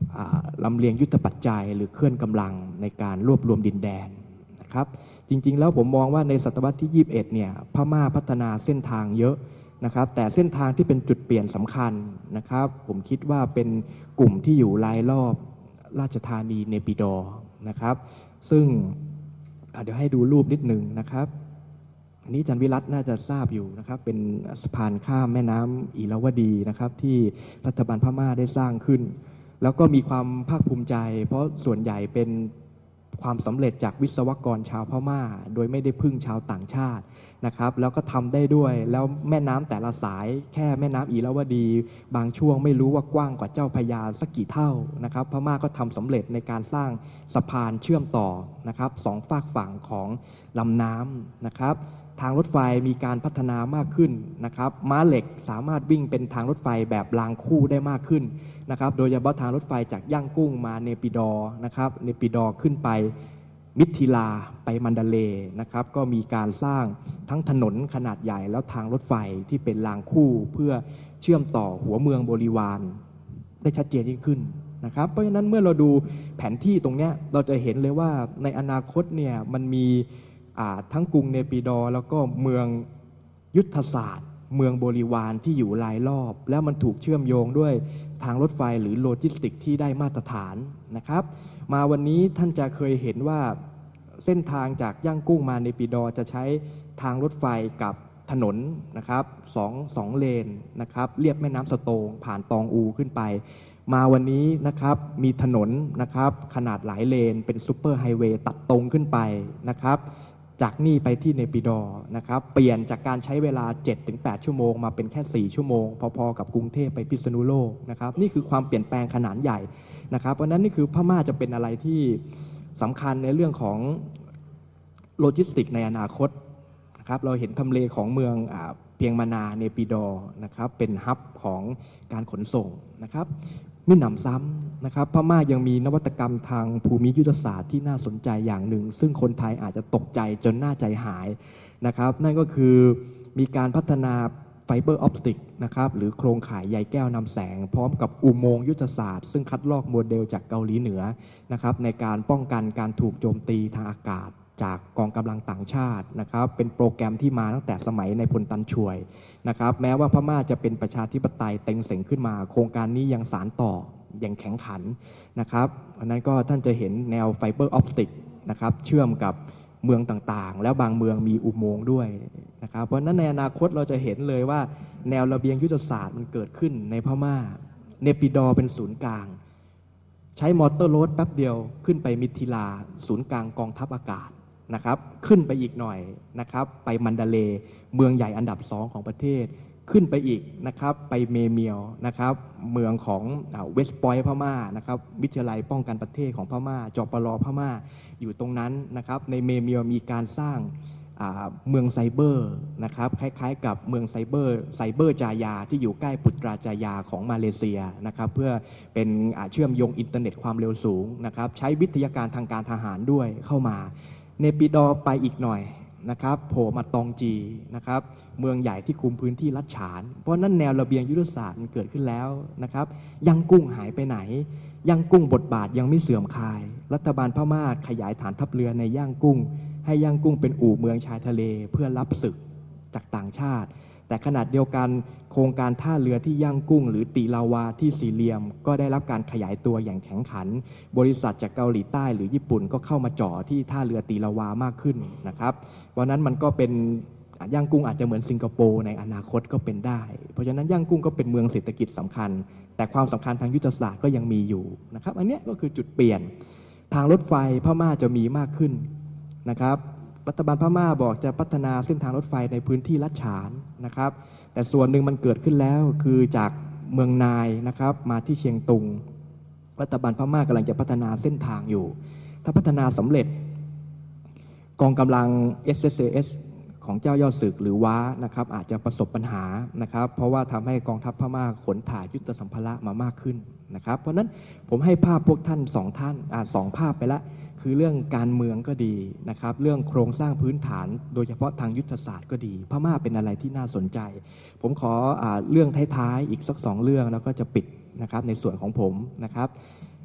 ลำเลียงยุทธปัจจัยหรือเคลื่อนกำลังในการรวบรวมดินแดนนะครับจริงๆแล้วผมมองว่าในศตวรรษที่ยี่สิบเอ็ดเนี่ยพม่าพัฒนาเส้นทางเยอะนะครับแต่เส้นทางที่เป็นจุดเปลี่ยนสำคัญนะครับผมคิดว่าเป็นกลุ่มที่อยู่รายรอบราชธานีเนปิดอร์นะครับซึ่งเดี๋ยวให้ดูรูปนิดหนึ่งนะครับอันนี้อาจารย์วิรัตน่าจะทราบอยู่นะครับเป็นสะพานข้ามแม่น้ำอิราวดีนะครับที่รัฐบาลพม่าได้สร้างขึ้นแล้วก็มีความภาคภูมิใจเพราะส่วนใหญ่เป็นความสำเร็จจากวิศวกรชาวพม่าโดยไม่ได้พึ่งชาวต่างชาตินะครับแล้วก็ทำได้ด้วยแล้วแม่น้ำแต่ละสายแค่แม่น้ำอิราวดีบางช่วงไม่รู้ว่ากว้างกว่าเจ้าพระยาสักกี่เท่านะครับพม่าก็ทำสำเร็จในการสร้างสะพานเชื่อมต่อนะครับสองฝากฝั่งของลำน้ำนะครับทางรถไฟมีการพัฒนามากขึ้นนะครับม้าเหล็กสามารถวิ่งเป็นทางรถไฟแบบรางคู่ได้มากขึ้นนะครับโดยเฉพาะทางรถไฟจากย่างกุ้งมาเนปิดอร์นะครับเนปิดอร์ขึ้นไปมิถิลาไปมันดาเลนะครับก็มีการสร้างทั้งถนนขนาดใหญ่แล้วทางรถไฟที่เป็นรางคู่เพื่อเชื่อมต่อหัวเมืองบริวารได้ชัดเจนยิ่งขึ้นนะครับเพราะฉะนั้นเมื่อเราดูแผนที่ตรงนี้เราจะเห็นเลยว่าในอนาคตเนี่ยมันมีทั้งกรุงเนปิดอร์แล้วก็เมืองยุทธศาสตร์เมืองบริวารที่อยู่รายรอบแล้วมันถูกเชื่อมโยงด้วยทางรถไฟหรือโลจิสติกที่ได้มาตรฐานนะครับมาวันนี้ท่านจะเคยเห็นว่าเส้นทางจากย่างกุ้งมาเนปิดอร์จะใช้ทางรถไฟกับถนนนะครับสองสองเลนนะครับเลียบแม่น้ำสโตงผ่านตองอูขึ้นไปมาวันนี้นะครับมีถนนนะครับขนาดหลายเลนเป็นซูเปอร์ไฮเวย์ตัดตรงขึ้นไปนะครับจากนี่ไปที่เนปิดอร์นะครับเปลี่ยนจากการใช้เวลา เจ็ดถึงแปด ชั่วโมงมาเป็นแค่สี่ชั่วโมงพอๆกับกรุงเทพไปพิษณุโลกนะครับนี่คือความเปลี่ยนแปลงขนาดใหญ่นะครับเพราะนั้นนี่คือพม่าจะเป็นอะไรที่สำคัญในเรื่องของโลจิสติกในอนาคตนะครับเราเห็นทำเลของเมืองเพียงมานาเนปิดอร์นะครับเป็นฮับของการขนส่งนะครับมิหนำซ้ำนะครับพม่ายังมีนวัตกรรมทางภูมิยุทธศาสตร์ที่น่าสนใจอย่างหนึ่งซึ่งคนไทยอาจจะตกใจจนน่าใจหายนะครับนั่นก็คือมีการพัฒนาไฟเบอร์ออปติกนะครับหรือโครงข่ายใยแก้วนำแสงพร้อมกับอุโมงค์ยุทธศาสตร์ซึ่งคัดลอกโมเดลจากเกาหลีเหนือนะครับในการป้องกันการถูกโจมตีทางอากาศจากกองกำลังต่างชาตินะครับเป็นโปรแกรมที่มาตั้งแต่สมัยในพลตันช่วยนะครับแม้ว่าพม่าจะเป็นประชาธิปไตยเต็งเส็งขึ้นมาโครงการนี้ยังสานต่ออย่างแข็งขันนะครับอันนั้นก็ท่านจะเห็นแนวไฟเบอร์ออปติกนะครับเชื่อมกับเมืองต่างๆแล้วบางเมืองมีอุโมงค์ด้วยนะครับเพราะนั้นในอนาคตเราจะเห็นเลยว่าแนวระเบียงยุทธศาสตร์มันเกิดขึ้นในพม่าเนปิดอร์เป็นศูนย์กลางใช้มอเตอร์โรดแป๊บเดียวขึ้นไปมิถิลาศูนย์กลางกองทัพอากาศนะครับขึ้นไปอีกหน่อยนะครับไปมันดาเลเมืองใหญ่อันดับสองของประเทศขึ้นไปอีกนะครับไปเมเมียวนะครับเมืองของเวสต์พอยต์พม่านะครับวิทยาลัยป้องกันประเทศของพม่าจปรพม่าอยู่ตรงนั้นนะครับในเมเมียวมีการสร้างเมืองไซเบอร์นะครับคล้ายๆกับเมืองไซเบอร์ไซเบอร์จายาที่อยู่ใกล้ปุตราจายาของมาเลเซียนะครับเพื่อเป็นเชื่อมโยงอินเทอร์เน็ตความเร็วสูงนะครับใช้วิทยาการทางการทหารด้วยเข้ามาเนปิดอร์ไปอีกหน่อยนะครับโผล่มาตองจีนะครับเมืองใหญ่ที่คุมพื้นที่ลัดฉานเพราะนั้นแนวระเบียงยุทธศาสตร์มันเกิดขึ้นแล้วนะครับย่างกุ้งหายไปไหนย่างกุ้งบทบาทยังไม่เสื่อมคลายรัฐบาลพม่าขยายฐานทัพเรือในย่างกุ้งให้ย่างกุ้งเป็นอู่เมืองชายทะเลเพื่อรับศึกจากต่างชาติแต่ขณะเดียวกันโครงการท่าเรือที่ย่างกุ้งหรือตีลาวาที่สี่เหลี่ยมก็ได้รับการขยายตัวอย่างแข็งขันบริษัทจากเกาหลีใต้หรือญี่ปุ่นก็เข้ามาจ่อที่ท่าเรือตีลาวามากขึ้นนะครับเพราะนั้นมันก็เป็นย่างกุ้งอาจจะเหมือนสิงคโปร์ในอนาคตก็เป็นได้เพราะฉะนั้นย่างกุ้งก็เป็นเมืองเศรษฐกิจสำคัญแต่ความสำคัญทางยุทธศาสตร์ก็ยังมีอยู่นะครับอันนี้ก็คือจุดเปลี่ยนทางรถไฟพม่าจะมีมากขึ้นนะครับรัฐบาลพม่าบอกจะพัฒนาเส้นทางรถไฟในพื้นที่ลัดฉานนะครับแต่ส่วนหนึ่งมันเกิดขึ้นแล้วคือจากเมืองนายนะครับมาที่เชียงตุงรัฐบาลพม่ากำลังจะพัฒนาเส้นทางอยู่ถ้าพัฒนาสำเร็จกองกำลัง เอส เอส เอ เอส ของเจ้ายอดศึกหรือว้านะครับอาจจะประสบปัญหานะครับเพราะว่าทำให้กองทัพพม่าขนถ่ายยุทธสัมภาระมามากขึ้นนะครับเพราะนั้นผมให้ภาพพวกท่านสองท่านอ่าสองภาพไปละคือเรื่องการเมืองก็ดีนะครับเรื่องโครงสร้างพื้นฐานโดยเฉพาะทางยุทธศาสตร์ก็ดีพม่าเป็นอะไรที่น่าสนใจผมขออ่าเรื่องท้ายๆอีกสักสองเรื่องแล้วก็จะปิดนะครับในส่วนของผมนะครับ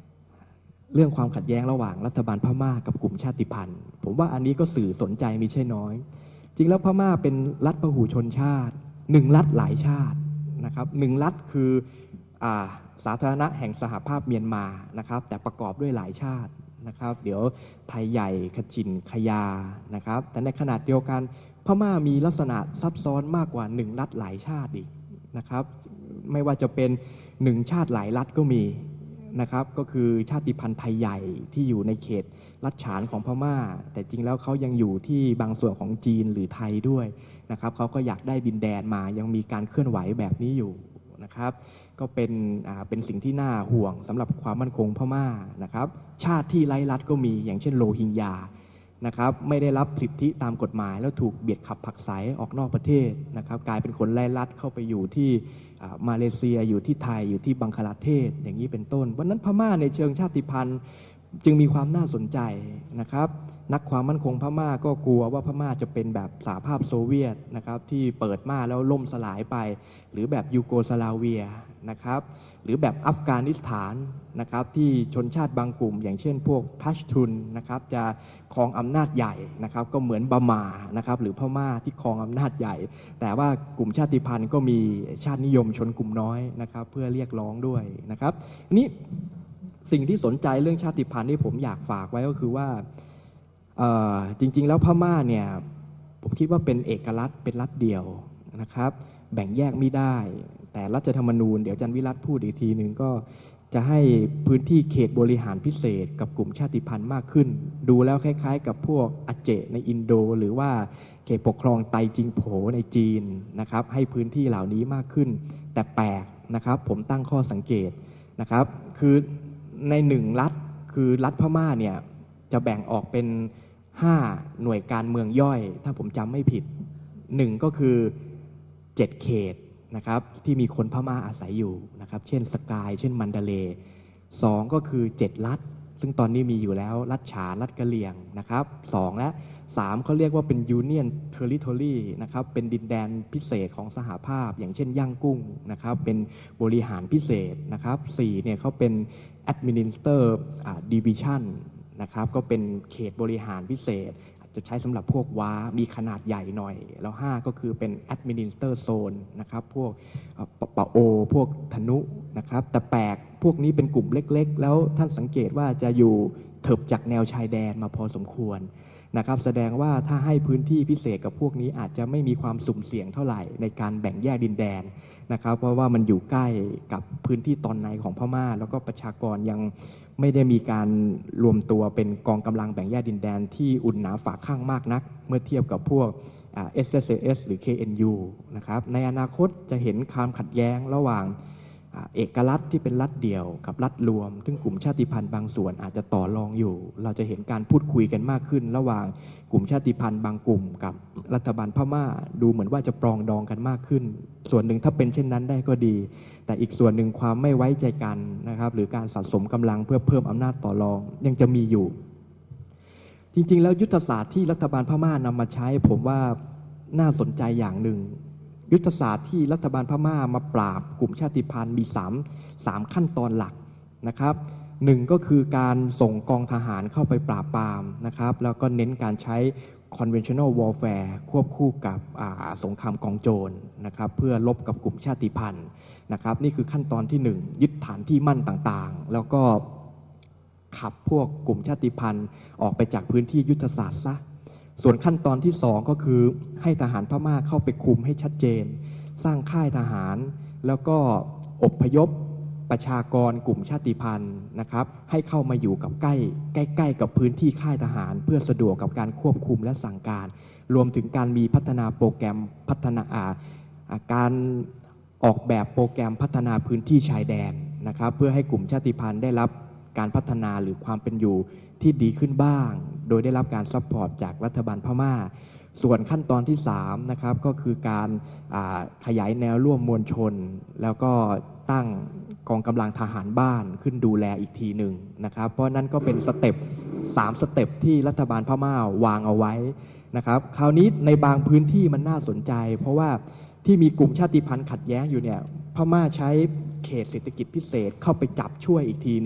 เรื่องความขัดแย้งระหว่างรัฐบาลพม่ากับกลุ่มชาติพันธุ์ผมว่าอันนี้ก็สื่อสนใจมิใช่น้อยจริงแล้วพม่าเป็นรัฐพหูชนชาติหนึ่งรัฐหลายชาตินะครับหนึ่งรัฐคืออ่าสาธารณะแห่งสหภาพเมียนมานะครับแต่ประกอบด้วยหลายชาตินะครับเดี๋ยวไทยใหญ่ขจินขยานะครับแต่ในขณะเดียวกันพม่ามีลักษณะซับซ้อนมากกว่าหนึ่งรัฐหลายชาติอีกนะครับไม่ว่าจะเป็นหนึ่งชาติหลายรัฐก็มีนะครับก็คือชาติพันธุ์ไทยใหญ่ที่อยู่ในเขตรัฐฉานของพม่าแต่จริงแล้วเขายังอยู่ที่บางส่วนของจีนหรือไทยด้วยนะครับเขาก็อยากได้ดินแดนมายังมีการเคลื่อนไหวแบบนี้อยู่นะครับก็เป็นอ่าเป็นสิ่งที่น่าห่วงสำหรับความมั่นคงพม่านะครับชาติที่ไร้รัฐก็มีอย่างเช่นโรฮิงญานะครับไม่ได้รับสิทธิตามกฎหมายแล้วถูกเบียดขับผลักไสออกนอกประเทศนะครับกลายเป็นคนไร้รัฐเข้าไปอยู่ที่มาเลเซียอยู่ที่ไทยอยู่ที่บังคลาเทศอย่างนี้เป็นต้นวันนั้นพม่าในเชิงชาติพันธุ์จึงมีความน่าสนใจนะครับนักความมั่นคงพม่าก็กลัวว่าพม่าจะเป็นแบบสหภาพโซเวียตนะครับที่เปิดมาแล้วล่มสลายไปหรือแบบยูโกสลาเวียนะครับหรือแบบอัฟกานิสถานนะครับที่ชนชาติบางกลุ่มอย่างเช่นพวกพัชทุนนะครับจะครองอำนาจใหญ่นะครับก็เหมือนบามานะครับหรือพม่าที่ครองอำนาจใหญ่แต่ว่ากลุ่มชาติพันธุ์ก็มีชาตินิยมชนกลุ่มน้อยนะครับเพื่อเรียกร้องด้วยนะครับนี้สิ่งที่สนใจเรื่องชาติพันธุ์ที่ผมอยากฝากไว้ก็คือว่าจริงๆแล้วพม่าเนี่ยผมคิดว่าเป็นเอกรัฐเป็นรัฐเดียวนะครับแบ่งแยกไม่ได้แต่รัฐธรรมนูญเดี๋ยวอาจารย์วิรัตพูดอีกทีหนึ่งก็จะให้พื้นที่เขตบริหารพิเศษกับกลุ่มชาติพันธุ์มากขึ้นดูแล้วคล้ายๆกับพวกอาเจในอินโดหรือว่าเขตปกครองไตจิงโผในจีนนะครับให้พื้นที่เหล่านี้มากขึ้นแต่แปลกนะครับผมตั้งข้อสังเกตนะครับคือในหนึ่งรัฐคือรัฐพม่าเนี่ยจะแบ่งออกเป็นห้าหน่วยการเมืองย่อยถ้าผมจำไม่ผิดหนึ่งก็คือเจ็ดเขตนะครับที่มีคนพม่าอาศัยอยู่นะครับเช่นสกายเช่นมันดาเลย์สองก็คือเจ็ดรัฐซึ่งตอนนี้มีอยู่แล้วรัฐฉานรัฐกะเหรี่ยงนะครับสองและสามเขาเรียกว่าเป็นยูเนียนเทอริทอรีนะครับเป็นดินแดนพิเศษของสหภาพอย่างเช่นย่างกุ้งนะครับเป็นบริหารพิเศษนะครับสี่เนี่ยเขาเป็น administer division นะครับก็เป็นเขตบริหารพิเศษจะใช้สำหรับพวกว้ามีขนาดใหญ่หน่อยแล้วห้าก็คือเป็น administer zone นะครับพวกปะโอพวกธนุนะครับแต่แปลกพวกนี้เป็นกลุ่มเล็กๆแล้วท่านสังเกตว่าจะอยู่เถิบจากแนวชายแดนมาพอสมควรนะครับแสดงว่าถ้าให้พื้นที่พิเศษกับพวกนี้อาจจะไม่มีความสุ่มเสี่ยงเท่าไหร่ในการแบ่งแยกดินแดนนะครับเพราะว่ามันอยู่ใกล้กับพื้นที่ตอนในของพม่าแล้วก็ประชากรยังไม่ได้มีการรวมตัวเป็นกองกำลังแบ่งแยกดินแดนที่อุ่นหนาฝาข้างมากนักเมื่อเทียบกับพวก เอส เอส เอส หรือ เค เอ็น ยู นะครับในอนาคตจะเห็นความขัดแย้งระหว่างเอกรัฐที่เป็นรัฐเดี่ยวกับรัฐรวมซึ่งกลุ่มชาติพันธุ์บางส่วนอาจจะต่อรองอยู่เราจะเห็นการพูดคุยกันมากขึ้นระหว่างกลุ่มชาติพันธุ์บางกลุ่มกับรัฐบาลพม่าดูเหมือนว่าจะปรองดองกันมากขึ้นส่วนหนึ่งถ้าเป็นเช่นนั้นได้ก็ดีแต่อีกส่วนหนึ่งความไม่ไว้ใจกันนะครับหรือการสะสมกำลังเพื่อเพิ่มอำนาจต่อรองยังจะมีอยู่จริงๆแล้วยุทธศาสตร์ที่รัฐบาลพม่านำมาใช้ผมว่าน่าสนใจอย่างหนึ่งยุทธศาสตร์ที่รัฐบาลพม่ามาปราบกลุ่มชาติพันธุ์มีสามสามขั้นตอนหลักนะครับหนึ่งก็คือการส่งกองทหารเข้าไปปราบปรามนะครับแล้วก็เน้นการใช้ conventional warfare ควบคู่กับสงครามกองโจรนะครับเพื่อลบกับกลุ่มชาติพันธุ์นะครับนี่คือขั้นตอนที่หนึ่งยึดฐานที่มั่นต่างๆแล้วก็ขับพวกกลุ่มชาติพันธุ์ออกไปจากพื้นที่ยุทธศาสตร์ซะส่วนขั้นตอนที่สองก็คือให้ทหารพม่าเข้าไปคุมให้ชัดเจนสร้างค่ายทหารแล้วก็อพยพประชากรกลุ่มชาติพันธุ์นะครับให้เข้ามาอยู่กับใกล้ใกล้ๆกับพื้นที่ค่ายทหารเพื่อสะดวกกับการควบคุมและสั่งการรวมถึงการมีพัฒนาโปรแกรมพัฒนาอาการออกแบบโปรแกรมพัฒนาพื้นที่ชายแดนนะครับเพื่อให้กลุ่มชาติพันธุ์ได้รับการพัฒนาหรือความเป็นอยู่ที่ดีขึ้นบ้างโดยได้รับการซัพพอร์ตจากรัฐบาลพม่าส่วนขั้นตอนที่สามนะครับก็คือการขยายแนวร่วมมวลชนแล้วก็ตั้งกองกำลังทหารบ้านขึ้นดูแลอีกทีหนึ่งนะครับเพราะนั้นก็เป็นสเต็ปสามสเต็ปที่รัฐบาลพม่าวางเอาไว้นะครับคราวนี้ในบางพื้นที่มันน่าสนใจเพราะว่าที่มีกลุ่มชาติพันธุ์ขัดแย้งอยู่เนี่ยพม่าใช้เขตเศรษฐกิจพิเศษเข้าไปจับช่วยอีกทีหนึ่ง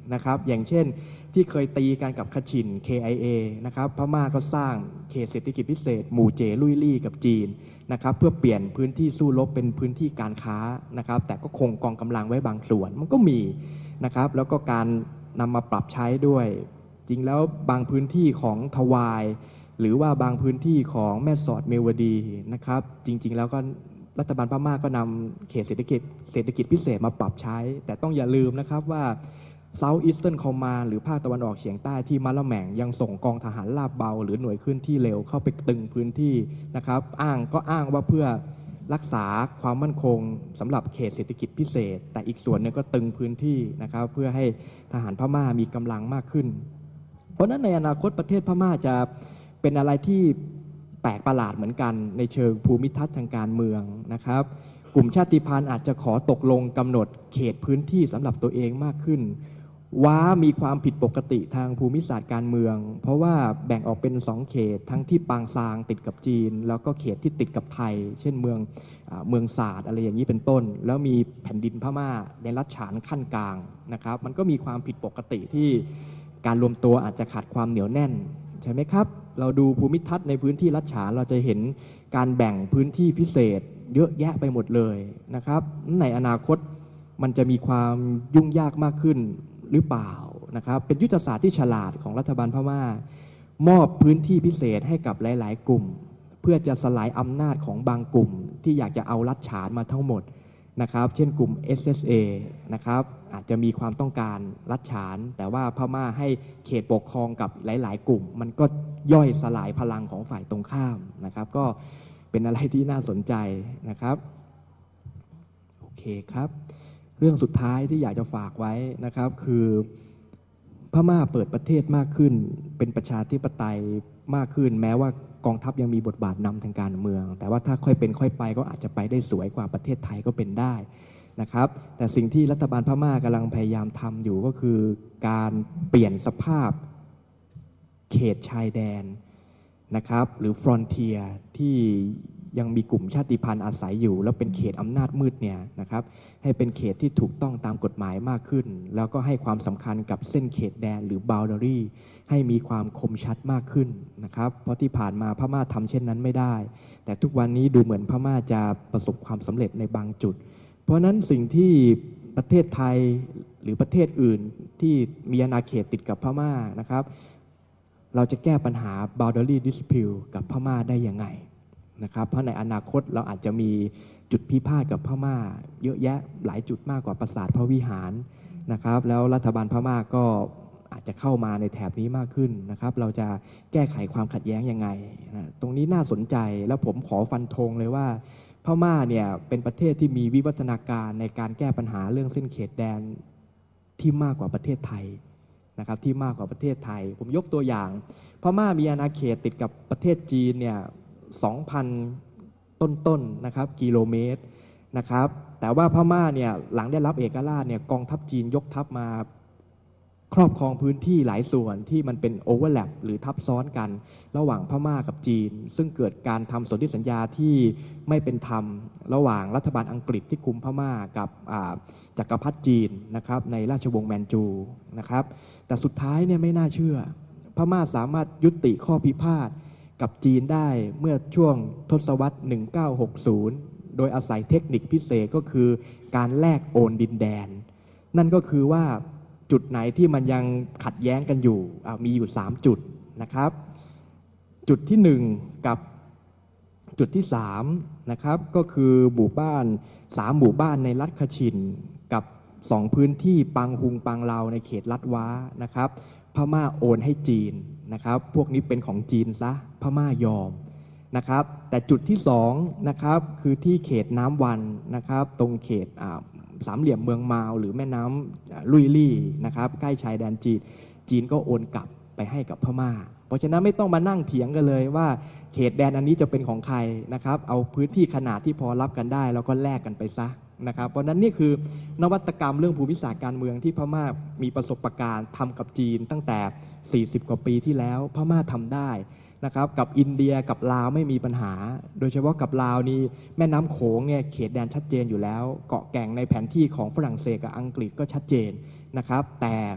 นะครับอย่างเช่นที่เคยตีกันกับคชิน เค ไอ เอ นะครับพม่าก็สร้างเขตเศรษฐกิจพิเศษหมู่เจลุยลี่กับจีนนะครับเพื่อเปลี่ยนพื้นที่สู้รบเป็นพื้นที่การค้านะครับแต่ก็คงกองกำลังไว้บางส่วนมันก็มีนะครับแล้วก็การนำมาปรับใช้ด้วยจริงแล้วบางพื้นที่ของทวายหรือว่าบางพื้นที่ของแม่สอดเมวดีนะครับจริงๆแล้วก็รัฐบาลพม่าก็นำเขตเศรษฐกิจเศรษฐกิจพิเศษมาปรับใช้แต่ต้องอย่าลืมนะครับว่า South Eastern Command หรือภาคตะวันออกเฉียงใต้ที่มะละแหม่งยังส่งกองทหารราบเบาหรือหน่วยเคลื่อนที่เร็วเข้าไปตึงพื้นที่นะครับอ้างก็อ้างว่าเพื่อรักษาความมั่นคงสำหรับเขตเศรษฐกิจพิเศษแต่อีกส่วนหนึ่งก็ตึงพื้นที่นะครับเพื่อให้ทหารพม่ามีกำลังมากขึ้นเพราะนั้นในอนาคตประเทศพม่าจะเป็นอะไรที่แปลกประหลาดเหมือนกันในเชิงภูมิทัศน์ทางการเมืองนะครับกลุ่มชาติพันธุ์อาจจะขอตกลงกำหนดเขตพื้นที่สำหรับตัวเองมากขึ้นว้ามีความผิดปกติทางภูมิศาสตร์การเมืองเพราะว่าแบ่งออกเป็นสองเขตทั้งที่ปางซางติดกับจีนแล้วก็เขตที่ติดกับไทยเช่นเมืองเมืองศาสตร์อะไรอย่างนี้เป็นต้นแล้วมีแผ่นดินพม่าในรัฐฉานขั้นกลางนะครับมันก็มีความผิดปกติที่การรวมตัวอาจจะขาดความเหนียวแน่นใช่ไหมครับเราดูภูมิทัศน์ในพื้นที่รัฐฉานเราจะเห็นการแบ่งพื้นที่พิเศษเยอะแยะไปหมดเลยนะครับในอนาคตมันจะมีความยุ่งยากมากขึ้นหรือเปล่านะครับเป็นยุทธศาสตร์ที่ฉลาดของรัฐบาลพม่ามอบพื้นที่พิเศษให้กับหลายๆกลุ่มเพื่อจะสลายอำนาจของบางกลุ่มที่อยากจะเอารัฐฉานมาทั้งหมดนะครับเช่นกลุ่ม เอส เอส เอ นะครับอาจจะมีความต้องการรัฐฉานแต่ว่าพม่าให้เขตปกครองกับหลายๆกลุ่มมันก็ย่อยสลายพลังของฝ่ายตรงข้ามนะครับก็เป็นอะไรที่น่าสนใจนะครับโอเคครับเรื่องสุดท้ายที่อยากจะฝากไว้นะครับคือพม่าเปิดประเทศมากขึ้นเป็นประชาธิปไตยมากขึ้นแม้ว่ากองทัพยังมีบทบาทนำทางการเมืองแต่ว่าถ้าค่อยเป็นค่อยไปก็อาจจะไปได้สวยกว่าประเทศไทยก็เป็นได้นะครับแต่สิ่งที่รัฐบาลพม่ากำลังพยายามทำอยู่ก็คือการเปลี่ยนสภาพเขตชายแดนนะครับหรือฟรอนเทียร์ที่ยังมีกลุ่มชาติพันธุ์อาศัยอยู่แล้วเป็นเขตอำนาจมืดเนี่ยนะครับให้เป็นเขตที่ถูกต้องตามกฎหมายมากขึ้นแล้วก็ให้ความสำคัญกับเส้นเขตแดนหรือ boundary ให้มีความคมชัดมากขึ้นนะครับเพราะที่ผ่านมาพม่าทำเช่นนั้นไม่ได้แต่ทุกวันนี้ดูเหมือนพม่าจะประสบความสำเร็จในบางจุดเพราะนั้นสิ่งที่ประเทศไทยหรือประเทศอื่นที่มีอาณาเขตติดกับพม่านะครับเราจะแก้ปัญหา boundary dispute กับพม่าได้ยังไงนะครับเพราะในอนาคตเราอาจจะมีจุดพิพาทกับพม่าเยอะแยะหลายจุดมากกว่าปราสาทพระวิหารนะครับแล้วรัฐบาลพม่าก็อาจจะเข้ามาในแถบนี้มากขึ้นนะครับเราจะแก้ไขความขัดแย้งยังไงนะตรงนี้น่าสนใจแล้วผมขอฟันธงเลยว่าพม่าเนี่ยเป็นประเทศที่มีวิวัฒนาการในการแก้ปัญหาเรื่องเส้นเขตแดนที่มากกว่าประเทศไทยนะครับที่มากกว่าประเทศไทยผมยกตัวอย่างพม่ามีอาณาเขตติดกับประเทศจีนเนี่ยสองพัน ต้นๆนะครับกิโลเมตรนะครับแต่ว่าพม่าเนี่ยหลังได้รับเอกราชเนี่ยกองทัพจีนยกทัพมาครอบครองพื้นที่หลายส่วนที่มันเป็นโอเวอร์แลปหรือทับซ้อนกันระหว่างพม่ากับจีนซึ่งเกิดการทำสนธิสัญญาที่ไม่เป็นธรรมระหว่างรัฐบาลอังกฤษที่กุมพม่ากับจักรพรรดิจีนนะครับในราชวงศ์แมนจูนะครับแต่สุดท้ายเนี่ยไม่น่าเชื่อพม่าสามารถยุติข้อพิพาทกับจีนได้เมื่อช่วงทศวรรษหนึ่งพันเก้าร้อยหกสิบโดยอาศัยเทคนิคพิเศษก็คือการแลกโอนดินแดนนั่นก็คือว่าจุดไหนที่มันยังขัดแย้งกันอยู่มีอยู่สามจุดนะครับจุดที่หนึ่งกับจุดที่สามนะครับก็คือหมู่บ้านสามหมู่บ้านในรัฐคชินกับสองพื้นที่ปังฮุงปังลาวในเขตลัดว้านะครับพม่าโอนให้จีนนะครับพวกนี้เป็นของจีนซะพม่ายอมนะครับแต่จุดที่สองนะครับคือที่เขตน้ำวันนะครับตรงเขตสามเหลี่ยมเมืองมาวหรือแม่น้ำลุยลี่นะครับใกล้ชายแดนจีนจีนก็โอนกลับไปให้กับพม่าเพราะฉะนั้นไม่ต้องมานั่งเถียงกันเลยว่าเขตแดนอันนี้จะเป็นของใครนะครับเอาพื้นที่ขนาดที่พอรับกันได้แล้วก็แลกกันไปซะนะครับเพราะนั้นนี่คือนวัตกรรมเรื่องภูมิศาสตร์การเมืองที่พม่ามีประสบการณ์ทำกับจีนตั้งแต่สี่สิบกว่าปีที่แล้วพม่าทำได้นะครับกับอินเดียกับลาวไม่มีปัญหาโดยเฉพาะกับลาวนี่แม่น้ำโขงเนี่ยเขตแดนชัดเจนอยู่แล้วเกาะแก่งในแผนที่ของฝรั่งเศสกับอังกฤษก็ชัดเจนนะครับแต่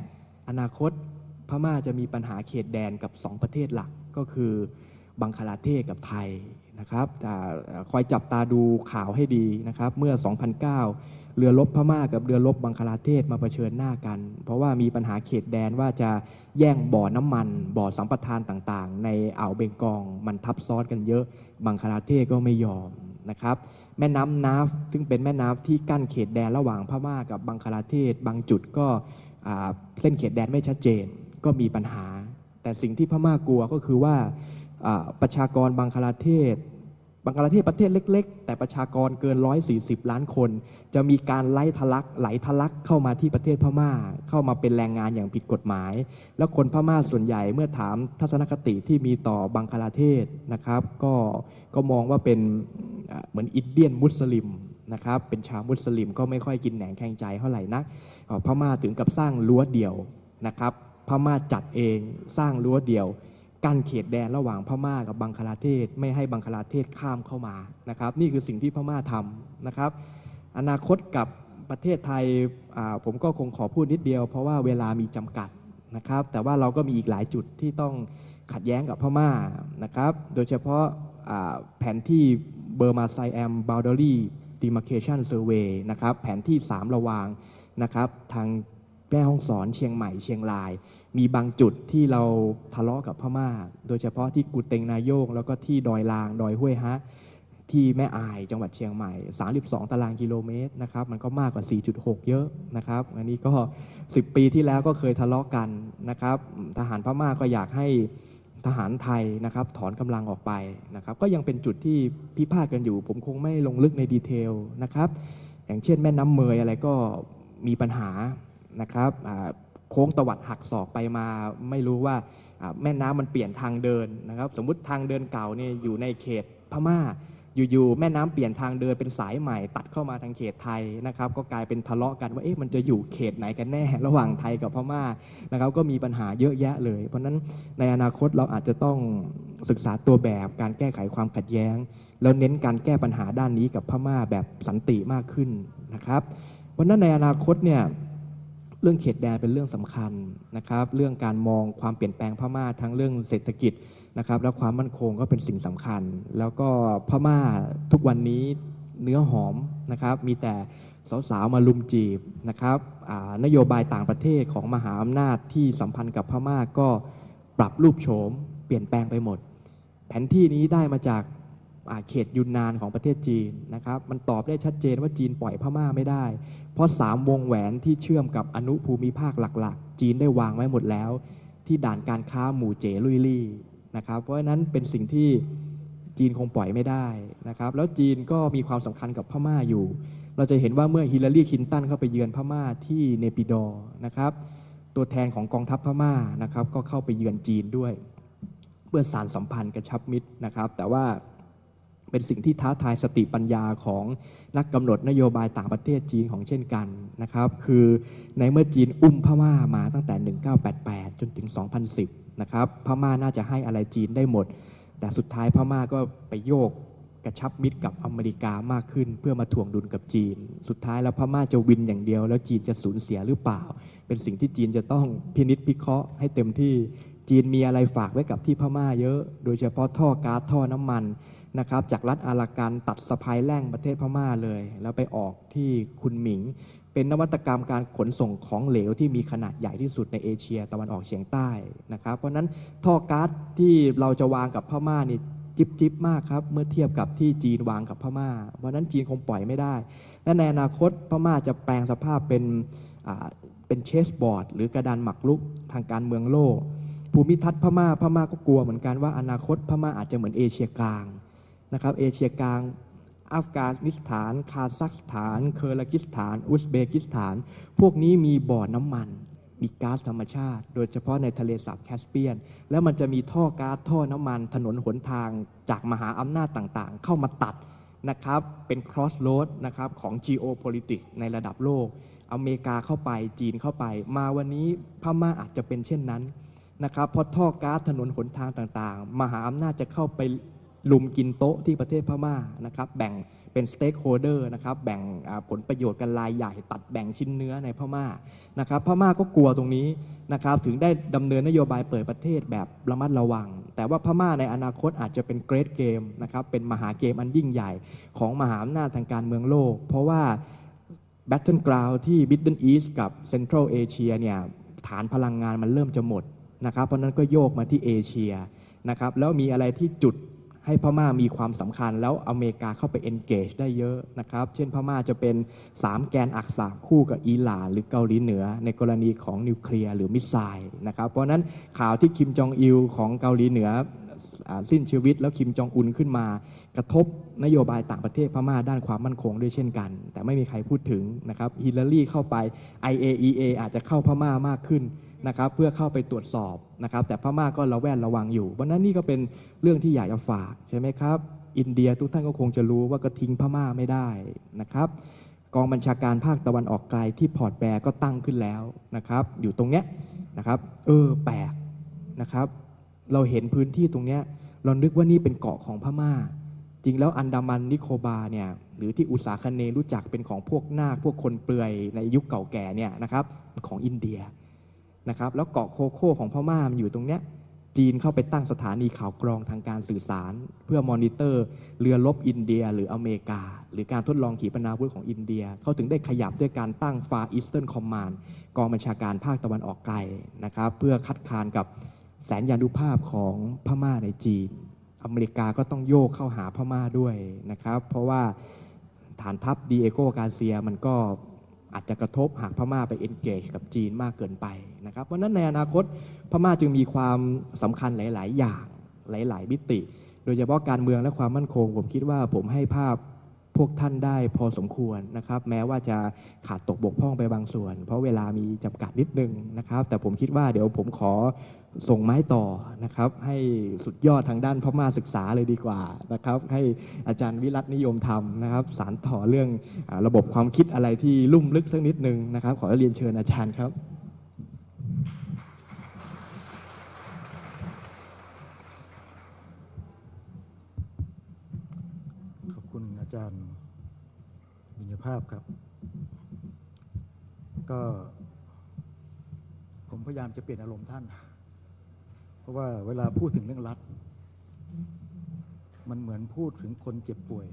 อนาคตพม่าจะมีปัญหาเขตแดนกับสองประเทศหลักก็คือบังคลาเทศกับไทยนะครับคอยจับตาดูข่าวให้ดีนะครับเมื่อสองพันเก้าเรือรบพม่ากับเรือรบบังคลาเทศมาเผชิญหน้ากันเพราะว่ามีปัญหาเขตแดนว่าจะแย่งบ่อน้ำมันบ่อสัมปทานต่างๆในอ่าวเบงกอลมันทับซ้อนกันเยอะบังคลาเทศก็ไม่ยอมนะครับแม่น้ำนาฟซึ่งเป็นแม่น้ำที่กั้นเขตแดนระหว่างพม่ากับบังคลาเทศบางจุดก็เส้นเขตแดนไม่ชัดเจนก็มีปัญหาแต่สิ่งที่พม่ากลัวก็คือว่าประชากรบังคลาเทศบังคลาเทศประเทศเล็กๆแต่ประชากรเกินหนึ่งร้อยสี่สิบล้านคนจะมีการไล่ทะลักไหลทะลักเข้ามาที่ประเทศพม่าเข้ามาเป็นแรงงานอย่างผิดกฎหมายแล้วคนพม่าส่วนใหญ่เมื่อถามทัศนคติที่มีต่อบังคลาเทศนะครับก็ก็มองว่าเป็นเหมือนอินเดียนมุสลิมนะครับเป็นชาวมุสลิมก็ไม่ค่อยกินแหนงแข่งใจเท่าไหร่นักพม่าถึงกับสร้างรั้วเดี่ยวนะครับพม่าจัดเองสร้างรั้วเดี่ยวกั้นเขตแดนระหว่างพม่ากับบังคลาเทศไม่ให้บังคลาเทศข้ามเข้ามานะครับนี่คือสิ่งที่พม่าทำนะครับอนาคตกับประเทศไทยผมก็คงขอพูดนิดเดียวเพราะว่าเวลามีจำกัดนะครับแต่ว่าเราก็มีอีกหลายจุดที่ต้องขัดแย้งกับพม่านะครับโดยเฉพาะแผนที่เบอร์มาไซแอมบาวดอรี่ดีมาร์เคชันเซอร์เวย์นะครับแผนที่สามระวางนะครับทางแม่ฮ่องสอนเชียงใหม่เชียงรายมีบางจุดที่เราทะเลาะกับพม่าโดยเฉพาะที่กุเต็งนายงแล้วก็ที่ดอยลางดอยห้วยฮะที่แม่อายจังหวัดเชียงใหม่สามสิบสองตารางกิโลเมตรนะครับมันก็มากกว่า สี่จุดหก เยอะนะครับอันนี้ก็สิบปีที่แล้วก็เคยทะเลาะกันนะครับทหารพม่าก็อยากให้ทหารไทยนะครับถอนกำลังออกไปนะครับก็ยังเป็นจุดที่พิพาทกันอยู่ผมคงไม่ลงลึกในดีเทลนะครับอย่างเช่นแม่น้ำเมยอะไรก็มีปัญหานะครับโค้งตวัดหักศอกไปมาไม่รู้ว่าแม่น้ำมันเปลี่ยนทางเดินนะครับสมมุติทางเดินเก่าเนี่ยอยู่ในเขตพม่าอยู่ๆแม่น้ำเปลี่ยนทางเดินเป็นสายใหม่ตัดเข้ามาทางเขตไทยนะครับก็กลายเป็นทะเลาะกันว่าเอ๊ะมันจะอยู่เขตไหนกันแน่ระหว่างไทยกับพม่านะครับก็มีปัญหาเยอะแยะเลยเพราะนั้นในอนาคตเราอาจจะต้องศึกษาตัวแบบการแก้ไขความขัดแย้งแล้วเน้นการแก้ปัญหาด้านนี้กับพม่าแบบสันติมากขึ้นนะครับเพราะนั้นในอนาคตเนี่ยเรื่องเขตแดนเป็นเรื่องสำคัญนะครับเรื่องการมองความเปลี่ยนแปลงพม่าทั้งเรื่องเศรษฐกิจนะครับและความมั่นคงก็เป็นสิ่งสำคัญแล้วก็พม่าทุกวันนี้เนื้อหอมนะครับมีแต่สาวๆมาลุมจีบนะครับนโยบายต่างประเทศของมหาอำนาจที่สัมพันธ์กับพม่าก็ปรับรูปโฉมเปลี่ยนแปลงไปหมดแผนที่นี้ได้มาจากเขตยุนนานของประเทศจีนนะครับมันตอบได้ชัดเจนว่าจีนปล่อยพม่าไม่ได้เพราะสามวงแหวนที่เชื่อมกับอนุภูมิภาคหลักๆจีนได้วางไว้หมดแล้วที่ด่านการค้าหมู่เจ๋ลุยลี่นะครับเพราะฉะนั้นเป็นสิ่งที่จีนคงปล่อยไม่ได้นะครับแล้วจีนก็มีความสำคัญกับพม่าอยู่เราจะเห็นว่าเมื่อฮิลลารีคลินตันเข้าไปเยือนพม่าที่เนปิดอร์นะครับตัวแทนของกองทัพพม่านะครับก็เข้าไปเยือนจีนด้วยเพื่อสานสัมพันธ์กระชับมิตรนะครับแต่ว่าเป็นสิ่งที่ท้าทายสติปัญญาของนักกำหนดนโยบายต่างประเทศจีนของเช่นกันนะครับคือในเมื่อจีนอุ้มพม่ามาตั้งแต่หนึ่งพันเก้าร้อยแปดสิบแปดจนถึงสองพันสิบนะครับพม่าน่าจะให้อะไรจีนได้หมดแต่สุดท้ายพม่าก็ไปโยกกระชับมิตรกับอเมริกามากขึ้นเพื่อมาถ่วงดุลกับจีนสุดท้ายแล้วพม่าจะวินอย่างเดียวแล้วจีนจะสูญเสียหรือเปล่าเป็นสิ่งที่จีนจะต้องพินิจพิเคราะห์ให้เต็มที่จีนมีอะไรฝากไว้กับที่พม่าเยอะโดยเฉพาะท่อก๊าซท่อน้ำมันนะครับจากรัฐอารากันตัดสะพายแล่งประเทศพม่าเลยแล้วไปออกที่คุนหมิงเป็นนวัตกรรมการขนส่งของเหลวที่มีขนาดใหญ่ที่สุดในเอเชียตะวันออกเฉียงใต้นะครับเพราะนั้นท่อก๊าซที่เราจะวางกับพม่านี่จิบจิบมากครับเมื่อเทียบกับที่จีนวางกับพม่าเพราะนั้นจีนคงปล่อยไม่ได้และในอนาคตพม่าจะแปลงสภาพเป็นเป็นเชสบอร์ดหรือกระดานหมากรุกทางการเมืองโลกภูมิทัศน์พม่าพม่าก็กลัวเหมือนกันว่าอนาคตพม่าอาจจะเหมือนเอเชียกลางนะครับเอเชียกลางอัฟกานิสถานคาซัคสถานเคอร์กิสถานอุซเบกิสถานพวกนี้มีบ่อน้ำมันมีก๊าซธรรมชาติโดยเฉพาะในทะเลสาบแคสเปียนแล้วมันจะมีท่อก๊าซท่อน้ำมันถนนหนทางจากมหาอำนาจต่างๆเข้ามาตัดนะครับเป็น cross road นะครับของ geopolitics ในระดับโลกอเมริกาเข้าไปจีนเข้าไปมาวันนี้พม่าอาจจะเป็นเช่นนั้นนะครับเพราะท่อก๊าซถนนหนทางต่างๆมหาอำนาจจะเข้าไปลุมกินโต๊ะที่ประเทศพม่านะครับแบ่งเป็นสเต็กโฮลเดอร์นะครับแบ่งผลประโยชน์กันรายใหญ่ตัดแบ่งชิ้นเนื้อในพม่านะครับพม่าก็กลัวตรงนี้นะครับถึงได้ดำเนินนโยบายเปิดประเทศแบบระมัดระวังแต่ว่าพม่าในอนาคตอาจจะเป็นเกรทเกมนะครับเป็นมหาเกมอันยิ่งใหญ่ของมหาอำนาจทางการเมืองโลกเพราะว่า Battleground ที่ Middle East กับ Central Asia เนี่ยฐานพลังงานมันเริ่มจะหมดนะครับเพราะนั้นก็โยกมาที่เอเชียนะครับแล้วมีอะไรที่จุดให้พม่ามีความสำคัญแล้วอเมริกาเข้าไป engage ได้เยอะนะครับเช่นพม่าจะเป็นสามแกนอักษะคู่กับอิหร่านหรือเกาหลีเหนือในกรณีของนิวเคลียร์หรือมิสไซล์นะครับเพราะนั้นข่าวที่คิมจองอิลของเกาหลีเหนือสิ้นชีวิตแล้วคิมจองอุนขึ้นมากระทบนโยบายต่างประเทศพม่าด้านความมั่นคงด้วยเช่นกันแต่ไม่มีใครพูดถึงนะครับฮิลลารีเข้าไป ไอ เอ อี เอ อาจจะเข้าพม่ามากขึ้นนะครับเพื่อเข้าไปตรวจสอบนะครับแต่พม่าก็ระแวดระวังอยู่วันนั้นนี่ก็เป็นเรื่องที่อยากจะฝากใช่ไหมครับอินเดียทุกท่านก็คงจะรู้ว่าก็ทิ้งพม่าไม่ได้นะครับกองบัญชาการภาคตะวันออกไกลที่พอร์ตแบร์ก็ตั้งขึ้นแล้วนะครับอยู่ตรงเนี้ยนะครับเออแปลกนะครับเราเห็นพื้นที่ตรงเนี้ยเรานึกว่านี่เป็นเกาะของพม่าจริงแล้วอันดามันนิโคบาเนี่ยหรือที่อุษาคเนย์รู้จักเป็นของพวกนาคพวกคนเปลือยในยุคเก่าแก่เนี่ยนะครับของอินเดียนะครับแล้วเกาะโคโค่ของพม่ามันอยู่ตรงเนี้ยจีนเข้าไปตั้งสถานีข่าวกรองทางการสื่อสารเพื่อมอนิเตอร์เรือรบอินเดียหรืออเมริกาหรือการทดลองขีปนาวุธของอินเดียเขาถึงได้ขยับด้วยการตั้ง Far Eastern Command กองบัญชาการภาคตะวันออกไกลนะครับเพื่อคัดค้านกับแสนยานุภาพของพม่าในจีนอเมริกาก็ต้องโยกเข้าหาพม่าด้วยนะครับเพราะว่าฐานทัพดีเอโกกาเซียมันก็อาจจะกระทบหากพม่าไป engage กับจีนมากเกินไปนะครับเพราะนั้นในอนาคตพม่าจึงมีความสำคัญหลายๆอย่างหลายๆมิติโดยเฉพาะการเมืองและความมั่นคงผมคิดว่าผมให้ภาพพวกท่านได้พอสมควรนะครับแม้ว่าจะขาดตกบกพร่องไปบางส่วนเพราะเวลามีจำกัดนิดนึงนะครับแต่ผมคิดว่าเดี๋ยวผมขอส่งไม้ต่อนะครับให้สุดยอดทางด้านพม่าศึกษาเลยดีกว่านะครับให้อาจารย์วิรัตนิยมธรรมนะครับสานต่อเรื่องระบบความคิดอะไรที่ลุ่มลึกสักนิดนึงนะครับขอเรียนเชิญอาจารย์ครับขอบคุณอาจารย์บุญภาพครับก็ผมพยายามจะเปลี่ยนอารมณ์ท่านเพราะว่าเวลาพูดถึงเรื่องรัฐมันเหมือนพูดถึงคนเจ็บป่วย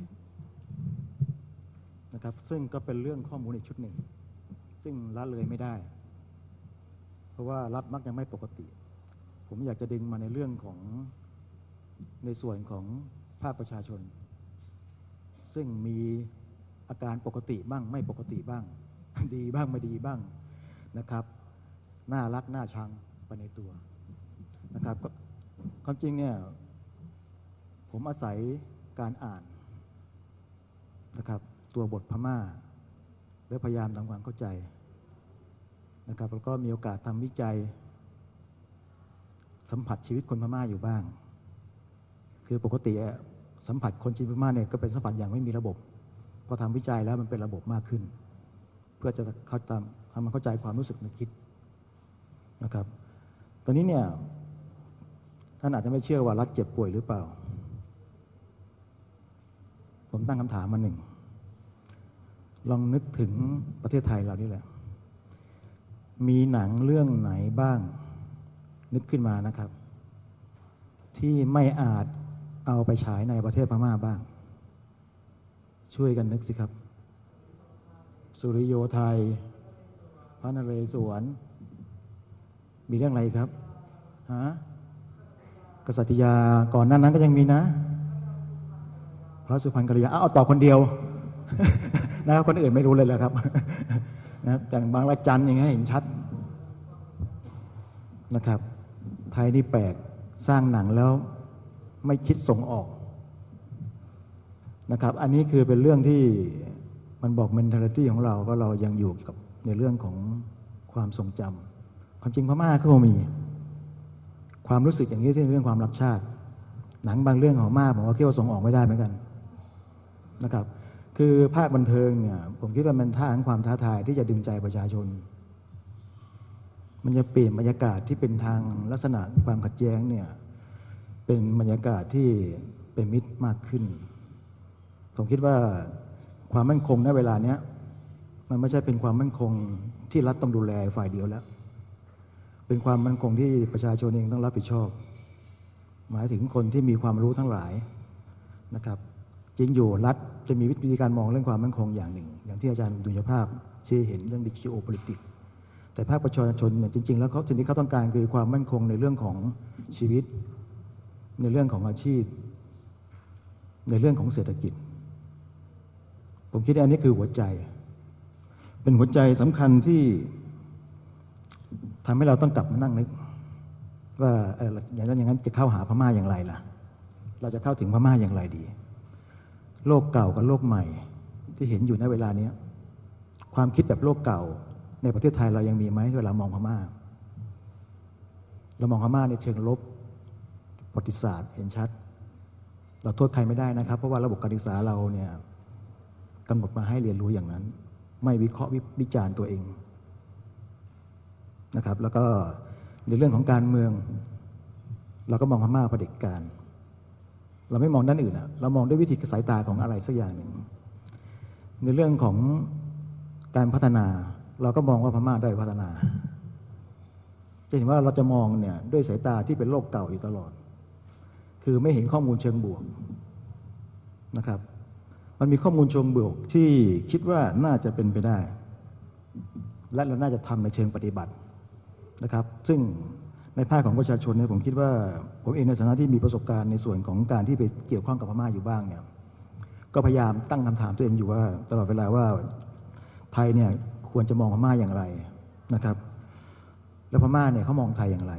นะครับซึ่งก็เป็นเรื่องข้อมูลอีกชุดหนึ่งซึ่งละเลยไม่ได้เพราะว่ารัฐมักจะไม่ปกติผมอยากจะดึงมาในเรื่องของในส่วนของภาคประชาชนซึ่งมีอาการปกติบ้างไม่ปกติบ้างดีบ้างไม่ดีบ้างนะครับน่ารักน่าชังไปในตัวนะครับความจริงเนี่ยผมอาศัยการอ่านนะครับตัวบทพม่าและพยายามทำความเข้าใจนะครับแล้วก็มีโอกาสทำวิจัยสัมผัสชีวิตคนพม่าอยู่บ้างคือปกติสัมผัสคนชีวิตพม่าเนี่ยก็เป็นสัมผัสอย่างไม่มีระบบพอทำวิจัยแล้วมันเป็นระบบมากขึ้นเพื่อจะเข้าตามทำมันเข้าใจความรู้สึกนึกคิดนะครับตอนนี้เนี่ยท่านอาจจะไม่เชื่อว่ารัฐเจ็บป่วยหรือเปล่าผมตั้งคำถามมาหนึ่งลองนึกถึงประเทศไทยเรานี่แหละมีหนังเรื่องไหนบ้างนึกขึ้นมานะครับที่ไม่อาจเอาไปฉายในประเทศพม่าบ้างช่วยกันนึกสิครับสุริโยไทยพระนเรศวรมีเรื่องอะไรครับฮะกษัตริยาก่อนหน้านั้นก็ยังมีนะพระสุพรรณกัลยาเอาตอบคนเดียว นะครับคนอื่นไม่รู้เลยเลยครับนะอย่างบางละจันอย่างเงี้ยเห็นชัดนะครับไทยนี่แปลกสร้างหนังแล้วไม่คิดส่งออกนะครับอันนี้คือเป็นเรื่องที่มันบอก mentality ของเราว่าเรายังอยู่กับในเรื่องของความทรงจำความจริงพม่าก็มีความรู้สึกอย่างนี้ที่เรื่องความรักชาติหนังบางเรื่องของพม่าผมว่าคิดว่าส่งออกไม่ได้เหมือนกันนะครับคือภาคบันเทิงเนี่ยผมคิดว่ามันท่าของความท้าทายที่จะดึงใจประชาชนมันจะเปลี่ยนบรรยากาศที่เป็นทางลักษณะความขัดแย้งเนี่ยเป็นบรรยากาศที่เป็นมิตรมากขึ้นผมคิดว่าความมั่นคงณเวลานี้มันไม่ใช่เป็นความมั่นคงที่รัฐต้องดูแลฝ่ายเดียวแล้วเป็นความมั่นคงที่ประชาชนเองต้องรับผิดชอบหมายถึงคนที่มีความรู้ทั้งหลายนะครับจริงอยู่รัฐจะมีวิธีการมองเรื่องความมั่นคงอย่างหนึ่งอย่างที่อาจารย์ดุลยภาพชี้เห็นเรื่อง geopolitics แต่ภาคประชาชนเนี่ยจริงๆแล้วเขาสิ่งที่เขาต้องการคือความมั่นคงในเรื่องของชีวิตในเรื่องของอาชีพในเรื่องของเศรษฐกิจผมคิดว่าอันนี้คือหัวใจเป็นหัวใจสำคัญที่ทำให้เราต้องกลับมานั่งนึกว่าเอออย่างนั้นอย่างนั้นจะเข้าหาพม่าอย่างไรล่ะเราจะเข้าถึงพม่าอย่างไรดีโลกเก่ากับโลกใหม่ที่เห็นอยู่ในเวลานี้ความคิดแบบโลกเก่าในประเทศไทยเรายังมีไหมเวลามองพม่าเรามองพม่าในเชิงลบประวัติศาสตร์เห็นชัดเราโทษใครไม่ได้นะครับเพราะว่าระบบการศึกษาเราเนี่ยกำหนดมาให้เรียนรู้อย่างนั้นไม่วิเคราะห์วิจารณ์ตัวเองนะครับแล้วก็ในเรื่องของการเมืองเราก็มองพม่าเผด็จการเราไม่มองด้านอื่นอะเรามองด้วยวิธีสายตาของอะไรสักอย่างหนึ่งในเรื่องของการพัฒนาเราก็มองว่าพม่าได้พัฒนาจะเห็นว่าเราจะมองเนี่ยด้วยสายตาที่เป็นโลกเก่าอยู่ตลอดคือไม่เห็นข้อมูลเชิงบวกนะครับมันมีข้อมูลเชิงบวกที่คิดว่าน่าจะเป็นไปได้และเราน่าจะทำในเชิงปฏิบัตินะครับซึ่งในภาคของประชาชนเนี่ยผมคิดว่าผมเองในฐานะที่มีประสบการณ์ในส่วนของการที่ไปเกี่ยวข้องกับพม่าอยู่บ้างเนี่ยก็พยายามตั้งคำถามตัวเองอยู่ว่าตลอดเวลาว่าไทยเนี่ยควรจะมองพม่าอย่างไรนะครับแล้วพม่าเนี่ยเขามองไทยอย่างไร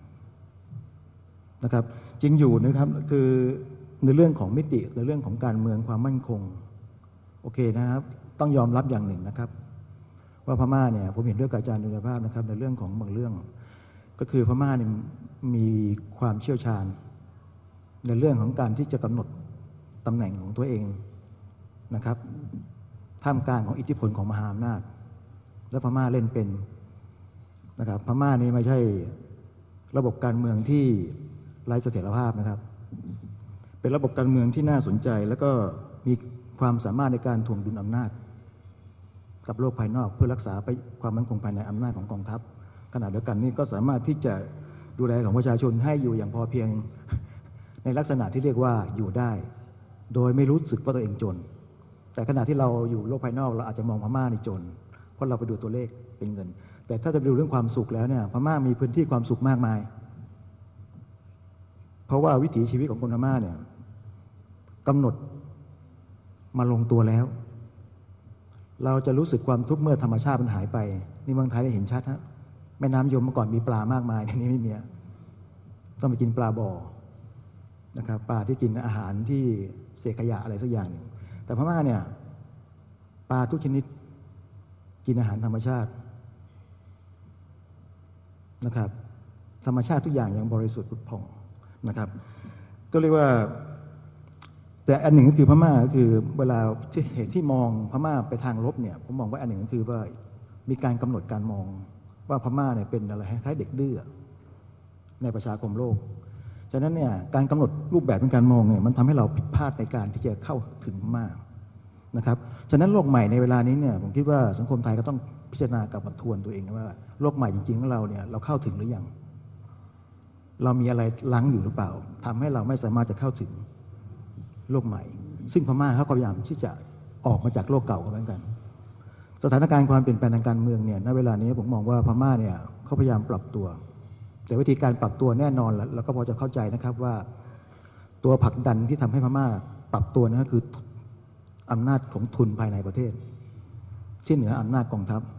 นะครับจริงอยู่นะครับคือในเรื่องของมิติในเรื่องของการเมืองความมั่นคงโอเคนะครับต้องยอมรับอย่างหนึ่งนะครับว่าพม่าเนี่ยผมเห็นด้วยกับอาจารย์ดุลยภาพนะครับในเรื่องของบางเรื่องก็คือพม่าเนี่ยมีความเชี่ยวชาญในเรื่องของการที่จะกำหนดตำแหน่งของตัวเองนะครับท่ามกลางของอิทธิพลของมหาอำนาจและพม่าเล่นเป็นนะครับพม่านี่ไม่ใช่ระบบการเมืองที่ไร้เสถียรภาพนะครับเป็นระบบการเมืองที่น่าสนใจแล้วก็มีความสามารถในการถ่วงดุลอำนาจกับโลกภายนอกเพื่อรักษาไปความมั่นคงภายในอำนาจของกองทัพขณะเดียวกันนี้ก็สามารถที่จะดูแลของประชาชนให้อยู่อย่างพอเพียงในลักษณะที่เรียกว่าอยู่ได้โดยไม่รู้สึกว่าตัวเองจนแต่ขณะที่เราอยู่โลกภายนอกเราอาจจะมองพม่าในจนเพราะเราไปดูตัวเลขเป็นเงินแต่ถ้าจะไปดูเรื่องความสุขแล้วเนี่ยพม่ามีพื้นที่ความสุขมากมายเพราะว่าวิถีชีวิตของคนพม่าเนี่ยกำหนดมาลงตัวแล้วเราจะรู้สึกความทุกข์เมื่อธรรมชาติมันหายไปนี่เมืองไทยได้เห็นชัดฮะแม่น้ำยมเมื่อก่อนมีปลามากมายทีนี้ไม่มีต้องไปกินปลาบ่อนะครับปลาที่กินอาหารที่เศษขยะอะไรสักอย่างหนึ่งแต่พม่าเนี่ยปลาทุกชนิดกินอาหารธรรมชาตินะครับธรรมชาติทุกอย่างยังบริสุทธิ์ผุดผ่องนะครับก็เรียกว่าแต่อันหนึ่งก็คือพม่าก็คือเวลาที่เหตุที่มองพม่าไปทางลบเนี่ยผมมองว่าอันหนึ่งก็คือว่ามีการกำหนดการมองว่าพม่าเนี่ยเป็นอะไรคล้ายๆเด็กดื้อในประชาคมโลกฉะนั้นเนี่ยการกำหนดรูปแบบในการมองเนี่ยมันทำให้เราผิดพลาดในการที่จะเข้าถึงพม่านะครับฉะนั้นโลกใหม่ในเวลานี้เนี่ยผมคิดว่าสังคมไทยก็ต้องพิจารณากลับมาทวนตัวเองว่าโลกใหม่จริงๆของเราเนี่ยเราเข้าถึงหรือยังเรามีอะไรลังอยู่หรือเปล่าทำให้เราไม่สามารถจะเข้าถึงโลกใหม่ซึ่งพม่าเขาพยายามที่จะออกมาจากโลกเก่าเหมือนกันสถานการณ์ความเปลี่ยนแปลงทางการเมืองเนี่ยณเวลานี้ผมมองว่าพม่าเนี่ยเขาพยายามปรับตัวแต่วิธีการปรับตัวแน่นอนแล้วเราก็พอจะเข้าใจนะครับว่าตัวผลักดันที่ทำให้พม่าปรับตัวนั่นก็คืออำนาจของทุนภายในประเทศที่เหนืออำนาจกองทัพ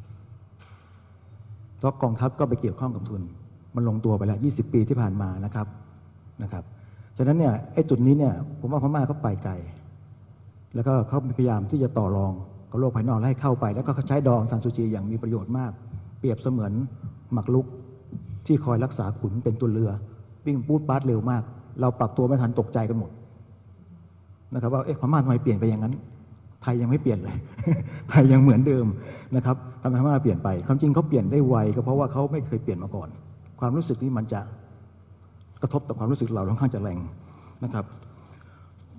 เพราะกองทัพก็ไปเกี่ยวข้องกับทุนมันลงตัวไปแล้วยี่สิบปีที่ผ่านมานะครับนะครับฉะนั้นเนี่ยไอ้จุดนี้เนี่ยผมว่าพม่าเขาไปไกลแล้วก็เขาพยายามที่จะต่อรองกับโลกภายนอกให้เข้าไปแล้วก็ใช้ดองซานซูจีอย่างมีประโยชน์มากเปรียบเสมือนหมักลุกที่คอยรักษาขุนเป็นตัวเรือวิ่งปูดปาดเร็วมากเราปรับตัวไม่ทันตกใจกันหมดนะครับว่าเอ๊ะพม่าทำไมเปลี่ยนไปอย่างนั้นไทยยังไม่เปลี่ยนเลย ไทยยังเหมือนเดิมนะครับทำไมพม่าเปลี่ยนไปความจริงเขาเปลี่ยนได้ไวก็เพราะว่าเขาไม่เคยเปลี่ยนมาก่อนความรู้สึกนี้มันจะกระทบต่อความรู้สึกเราค่อนข้างจะแรงนะครับ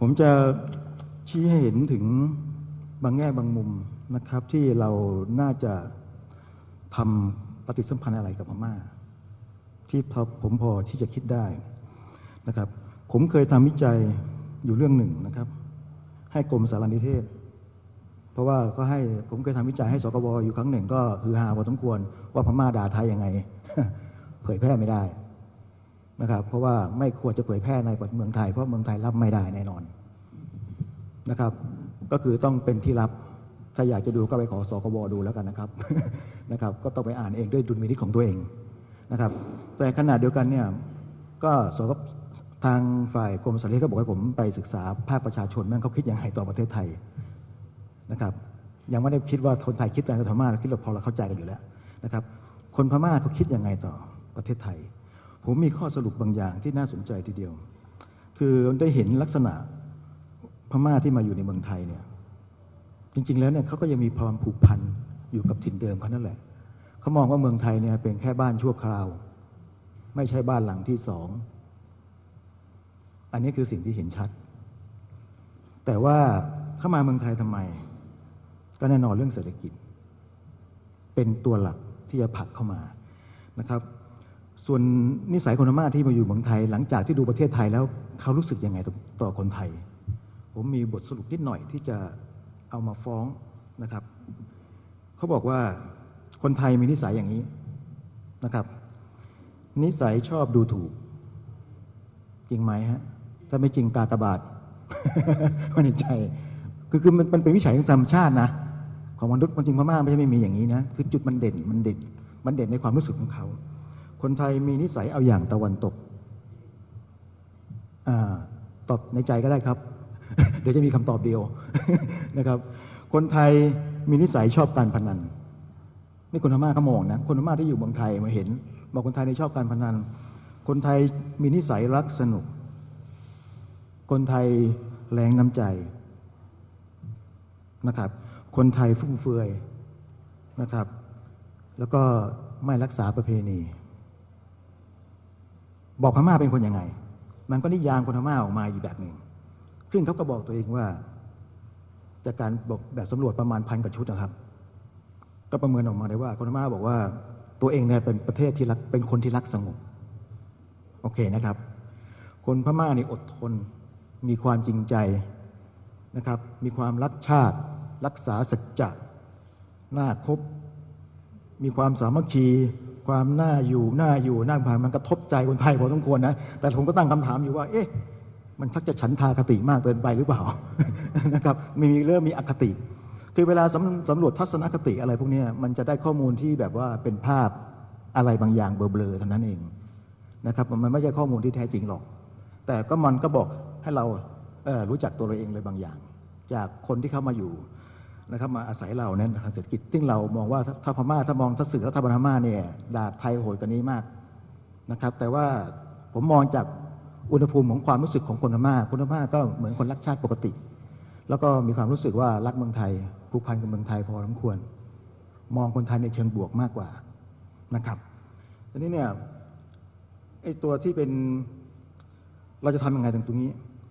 ผมจะชี้ให้เห็นถึงบางแง่บางมุมนะครับที่เราน่าจะทำปฏิสัมพันธ์อะไรกับพม่าที่ผมพอที่จะคิดได้นะครับผมเคยทำวิจัยอยู่เรื่องหนึ่งนะครับให้กรมสารนิเทศเพราะว่าก็ให้ผมเคยทำวิจัยให้สกบอยู่ครั้งหนึ่งก็ฮือฮาพอสมควรว่าพม่าด่าไทยยังไง เผยแพร่ไม่ได้นะครับเพราะว่าไม่ควรจะเผยแพร่ในเมืองไทยเพราะเมืองไทยรับไม่ได้แน่นอนนะครับก็คือต้องเป็นที่ลับถ้าอยากจะดูก็ไปขอสกบดูแล้วกันนะครับ นะครับก็ต้องไปอ่านเองด้วยดุลพินิจของตัวเองนะครับแต่ขณะเดียวกันเนี่ยก็สกทางฝ่ายกรมสารนิเทศก็บอกให้ผมไปศึกษาภาคประชาชนแม่งเขาคิดยังไงต่อประเทศไทยนะครับยังไม่ได้คิดว่าคนไทยคิดอะไรกับพม่าเราคิดเราพอเราเข้าใจกันอยู่แล้วนะครับคนพม่าเขาคิดยังไงต่อประเทศไทยผมมีข้อสรุปบางอย่างที่น่าสนใจทีเดียวคือได้เห็นลักษณะพม่าที่มาอยู่ในเมืองไทยเนี่ยจริงๆแล้วเนี่ยเขาก็ยังมีความผูกพันอยู่กับถิ่นเดิมเขานั่นแหละเขามองว่าเมืองไทยเนี่ยเป็นแค่บ้านชั่วคราวไม่ใช่บ้านหลังที่สองอันนี้คือสิ่งที่เห็นชัดแต่ว่าเข้ามาเมืองไทยทำไมก็แน่นอนเรื่องเศรษฐกิจเป็นตัวหลักที่จะผลักเข้ามานะครับส่วนนิสัยคนพม่าที่มาอยู่เมืองไทยหลังจากที่ดูประเทศไทยแล้วเขารู้สึกยังไงต่อคนไทยผมมีบทสรุปนิดหน่อยที่จะเอามาฟ้องนะครับเขาบอกว่าคนไทยมีนิสัยอย่างนี้นะครับนิสัยชอบดูถูกจริงไหมฮะถ้าไม่จริงกากบาท มันในใจคือคือมันเป็นวิสัยธรรมชาตินะของมนุษย์จริงพม่าไม่ใช่ไม่มีอย่างนี้นะคือจุดมันเด่นมันเด่นมันเด่นในความรู้สึกของเขาคนไทยมีนิสัยเอาอย่างตะวันตกอ่าตอบในใจก็ได้ครับ เดี๋ยวจะมีคำตอบเดียว นะครับคนไทยมีนิสัยชอบการพนันนี่คนพม่าเขามองนะคนพม่าที่อยู่เมืองไทยมาเห็นบอกคนไทยนี่ชอบการพนันคนไทยมีนิสัยรักสนุกคนไทยแรงน้ำใจนะครับคนไทยฟุ่มเฟือยนะครับแล้วก็ไม่รักษาประเพณีบอกพม่าเป็นคนยังไงมันก็นิยามคนพม่าออกมาอีกแบบหนึ่งซึ่งเขาก็บอกตัวเองว่าจากการบอกแบบสำรวจประมาณพันกว่าชุดนะครับก็ประเมินออกมาได้ว่าคนพม่าบอกว่าตัวเองเนี่ยเป็นประเทศที่รักเป็นคนที่รักสงบโอเคนะครับคนพม่านี่อดทนมีความจริงใจนะครับมีความรักชาติรักษาสัจจะน่าคบมีความสามัคคีความน่าอยู่น่าอยู่น่าผ่านมันกระทบใจคนไทยพอสมควรนะแต่ผมก็ตั้งคำถามอยู่ว่าเอ๊ะมันทักจะฉันทาคติมากเกินไปหรือเปล่า นะครับมีเริ่มมีอคติคือเวลาสำสำรวจทัศนคติอะไรพวกนี้มันจะได้ข้อมูลที่แบบว่าเป็นภาพอะไรบางอย่างเบลอๆเท่านั้นเองนะครับมันไม่ใช่ข้อมูลที่แท้จริงหรอกแต่ก็มันก็บอกให้เราเอ่อรู้จักตัวเราเองเลยบางอย่างจากคนที่เข้ามาอยู่นะครับมาอาศัยเราเนี่ยทางเศรษฐกิจซึ่งเรามองว่าถ้าพม่าถ้ามองถ้าสื่อรัฐบาลพม่าเนี่ยด่าไทยโหดกว่านี้มากนะครับแต่ว่าผมมองจากอุณหภูมิของความรู้สึกของคนพม่าคนพม่าก็เหมือนคนรักชาติปกติแล้วก็มีความรู้สึกว่ารักเมืองไทยผูกพันกับเมืองไทยพอสมควรมองคนไทยในเชิงบวกมากกว่านะครับทีนี้เนี่ยไอ้ตัวที่เป็นเราจะทำยังไงตรงนี้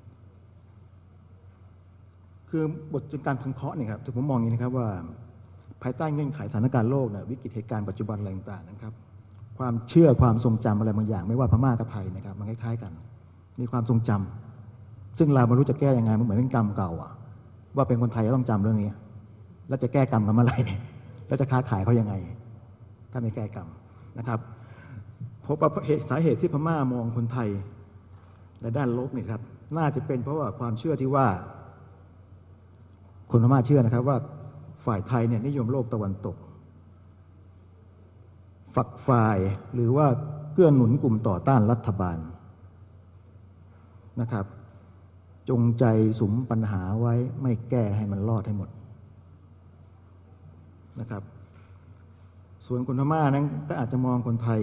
คือบทการสงเคราะห์เนี่ยครับที่ผมมองอย่างนี้นะครับว่าภายใต้เงื่อนไขสถานการณ์โลกเนี่ยวิกฤตเหตุการณ์ปัจจุบันอะไรต่างๆนะครับความเชื่อความทรงจำอะไรบางอย่างไม่ว่าพม่ากับไทยนะครับมันคล้ายๆกันมีความทรงจำซึ่งเราไม่รู้จะแก้ยังไงมันเหมือนเป็นกรรมเก่าอะว่าเป็นคนไทยต้องจำเรื่องนี้แล้วจะแก้กรรมกันเมื่อไหร่แล้วจะค้าขายเขายังไงถ้าไม่แก้กรรมนะครับเพราะสาเหตุที่พม่ามองคนไทยในด้านลบนี่ครับน่าจะเป็นเพราะว่าความเชื่อที่ว่าคนพม่าเชื่อนะครับว่าฝ่ายไทยเนี่ยนิยมโลกตะวันตกฝักฝ่ายหรือว่าเกื้อหนุนกลุ่มต่อต้านรัฐบาลนะครับจงใจสุมปัญหาไว้ไม่แก้ให้มันรอดให้หมดนะครับส่วนคนพม่านั้นก็อาจจะมองคนไทย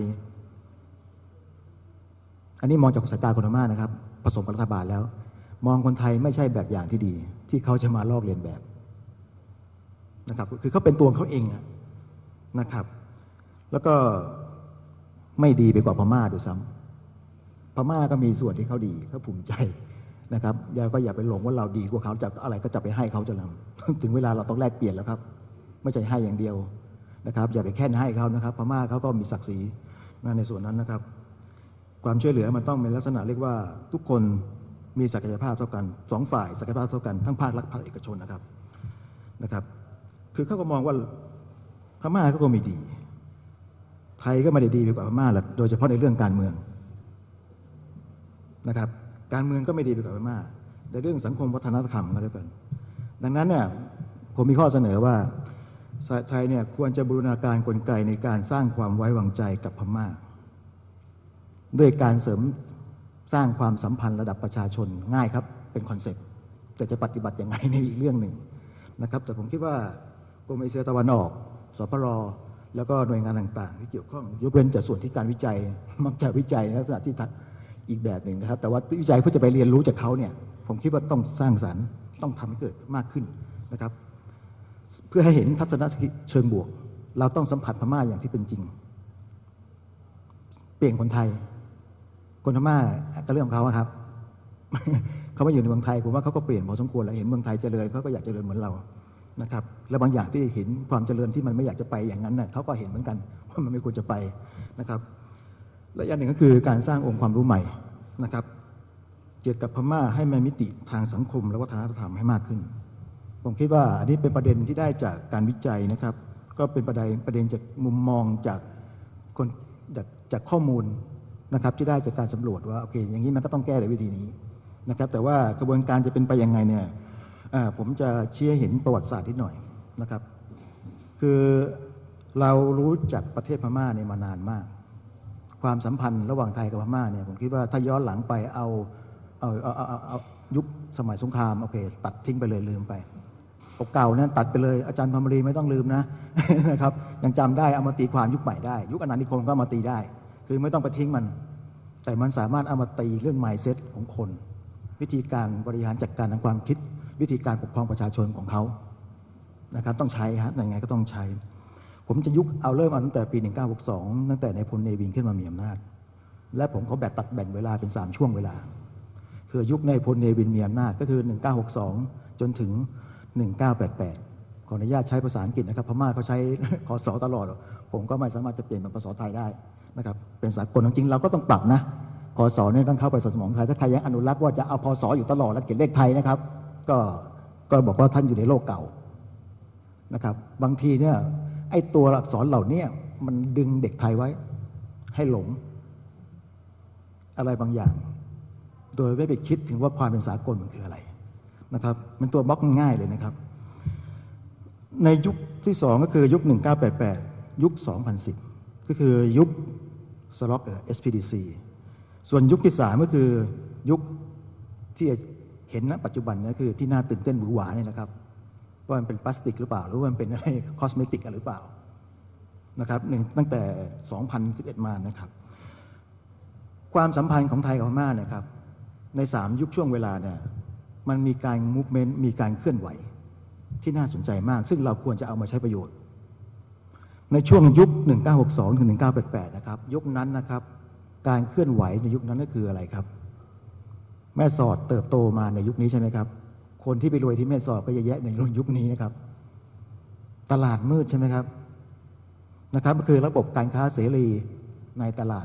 อันนี้มองจากสายตาคนพม่านะครับผสมกับรัฐบาลแล้วมองคนไทยไม่ใช่แบบอย่างที่ดีที่เขาจะมาลอกเลียนแบบนะครับคือเขาเป็นตัวเขาเองนะครับแล้วก็ไม่ดีไปกว่าพม่าด้วยซ้ำพม่าก็มีส่วนที่เขาดีเขาภูมิใจนะครับอย่าก็อย่าไปหลงว่าเราดีกว่าเขาจะอะไรก็จะไปให้เขาจะนำ ถึงเวลาเราต้องแลกเปลี่ยนแล้วครับไม่ใช่ให้อย่างเดียวนะครับอย่าไปแค่ให้เขานะครับพม่าเขาก็มีศักดิ์ศรีในส่วนนั้นนะครับความช่วยเหลือมันต้องเป็นลักษณะเรียกว่าทุกคนมีศักยภาพเท่ากันสองฝ่ายศักยภาพเท่ากันทั้งภาครัฐภาคเอกชนนะครับนะครับคือเขาก็มองว่าพม่าเขาก็มีดีไทยก็ไม่ได้ดีไปกว่าพม่าหรอกโดยเฉพาะในเรื่องการเมืองนะครับการเมืองก็ไม่ดีไปกว่าพม่าในเรื่องสังคมวัฒนธรรมก็แล้วกันดังนั้นเนี่ยผมมีข้อเสนอว่าไทยเนี่ยควรจะบูรณาการกลไกในการสร้างความไว้วางใจกับพม่าด้วยการเสริมสร้างความสัมพันธ์ระดับประชาชนง่ายครับเป็นคอนเซ็ปต์แต่จะปฏิบัติยังไงในอีกเรื่องหนึ่งนะครับแต่ผมคิดว่ากรมเอเชียตะวันออกสปรแล้วก็หน่วยงานต่างๆที่เกี่ยวข้องยกเว้นแต่ส่วนที่การวิจัยมักจะวิจัยในลักษณะที่อีกแบบหนึ่งนะครับแต่ว่าวิจัยเพื่อจะไปเรียนรู้จากเขาเนี่ยผมคิดว่าต้องสร้างสรรค์ต้องทำให้เกิดมากขึ้นนะครับเพื่อให้เห็นทัศนคติเชิงบวกเราต้องสัมผัสพม่าอย่างที่เป็นจริงเปลี่ยนคนไทยคนพม่าก็เรื่องของเขาครับ เขามาอยู่ในเมืองไทยผมว่าเขาก็เปลี่ยนพอสมควรแล้วเห็นเมืองไทยเจริญเขาก็อยากเจริญเหมือนเรานะครับและบางอย่างที่เห็นความเจริญที่มันไม่อยากจะไปอย่างนั้นน่ะเขาก็เห็นเหมือนกันว่ามันไม่ควรจะไปนะครับและอย่างหนึ่งก็คือการสร้างองค์ความรู้ใหม่นะครับเกี่ยวกับพม่าให้มีมิติทางสังคมและวัฒนธรรมให้มากขึ้นผมคิดว่าอันนี้เป็นประเด็นที่ได้จากการวิจัยนะครับก็เป็นประเด็นประเด็นจากมุมมองจากคนจากจากข้อมูลนะครับที่ได้จากการสำรวจว่าโอเคอย่างนี้มันก็ต้องแก้ในวิธีนี้นะครับแต่ว่ากระบวนการจะเป็นไปยังไงเนี่ยผมจะชี้ให้เห็นประวัติศาสตร์นิดหน่อยนะครับคือเรารู้จักประเทศพม่าเนี่ยมานานมากความสัมพันธ์ระหว่างไทยกับพม่าเนี่ยผมคิดว่าถ้าย้อนหลังไปเอาเอาเอาเอาเอายุคสมัยสงครามโอเคตัดทิ้งไปเลยลืมไปเก่านั้นตัดไปเลยอาจารย์พรหมรีไม่ต้องลืมนะนะครับยังจำได้เอามาตีความยุคใหม่ได้ยุคอนานิคมก็มาตีได้คือไม่ต้องไปทิ้งมันแต่มันสามารถเอามาตีเรื่อง mindset ของคนวิธีการบริหารจัดการทางความคิดวิธีการปกครองประชาชนของเขานะครับต้องใช้ฮะยังไงก็ต้องใช้ผมจะยุคเอาเริ่มมาตั้งแต่ปีหนึ่งเก้าหกสองตั้งแต่ในพลเนวินขึ้นมามีอำนาจและผมเขาแบ่งตัดแบ่งเวลาเป็นสามช่วงเวลาคือยุคในพลเนวินมีอำนาจก็คือหนึ่งเก้าหกสองจนถึงหนึ่งเก้าแปดแปดขออนุญาตใช้ภาษาอังกฤษนะครับพม่าเขาใช้คสตลอดผมก็ไม่สามารถจะเปลี่ยนเป็นภาษาไทยได้นะครับเป็นสากลจริงๆเราก็ต้องปรับนะคสเนี่ยต้องเข้าไปสมองไทยถ้าใครยังอนุรักษ์ว่าจะเอาพศอยู่ตลอดแล้วเขียนเลขไทยนะครับก็ก็บอกว่าท่านอยู่ในโลกเก่านะครับบางทีเนี่ยไอ้ตัวอักษรเหล่านี้มันดึงเด็กไทยไว้ให้หลงอะไรบางอย่างโดยไม่ไปคิดถึงว่าความเป็นสากลมันคืออะไรนะครับมันตัวบล็อกง่ายเลยนะครับในยุคที่สองก็คือยุคหนึ่งเก้าแปดแปดยุคสองพันสิบก็คือยุคสล็อกเอสพีดีซีส่วนยุคที่สามก็คือยุคที่เห็นณปัจจุบันนี้คือที่น่าตื่นเต้นหวือหวาเนี่ยนะครับว่ามันเป็นพลาสติกหรือเปล่าหรือว่ามันเป็นอะไรคอสเมติกหรือเปล่านะครับหนึ่งตั้งแต่สองพันสิบเอ็ดมานะครับความสัมพันธ์ของไทยกับพม่าเนี่ยครับในสามยุคช่วงเวลาเนี่ยมันมีการมูฟเมนต์มีการเคลื่อนไหวที่น่าสนใจมากซึ่งเราควรจะเอามาใช้ประโยชน์ในช่วงยุคหนึ่งเก้าหกสองถึงหนึ่งเก้าแปดแปดนะครับยุคนั้นนะครับการเคลื่อนไหวในยุคนั้นก็คืออะไรครับแม่สอดเติบโตมาในยุคนี้ใช่ไหมครับคนที่ไปรวยที่แม่สอดก็เยอะแยะในรุ่นยุคนี้นะครับตลาดมืดใช่ไหมครับนะครับก็คือระบบการค้าเสรีในตลาด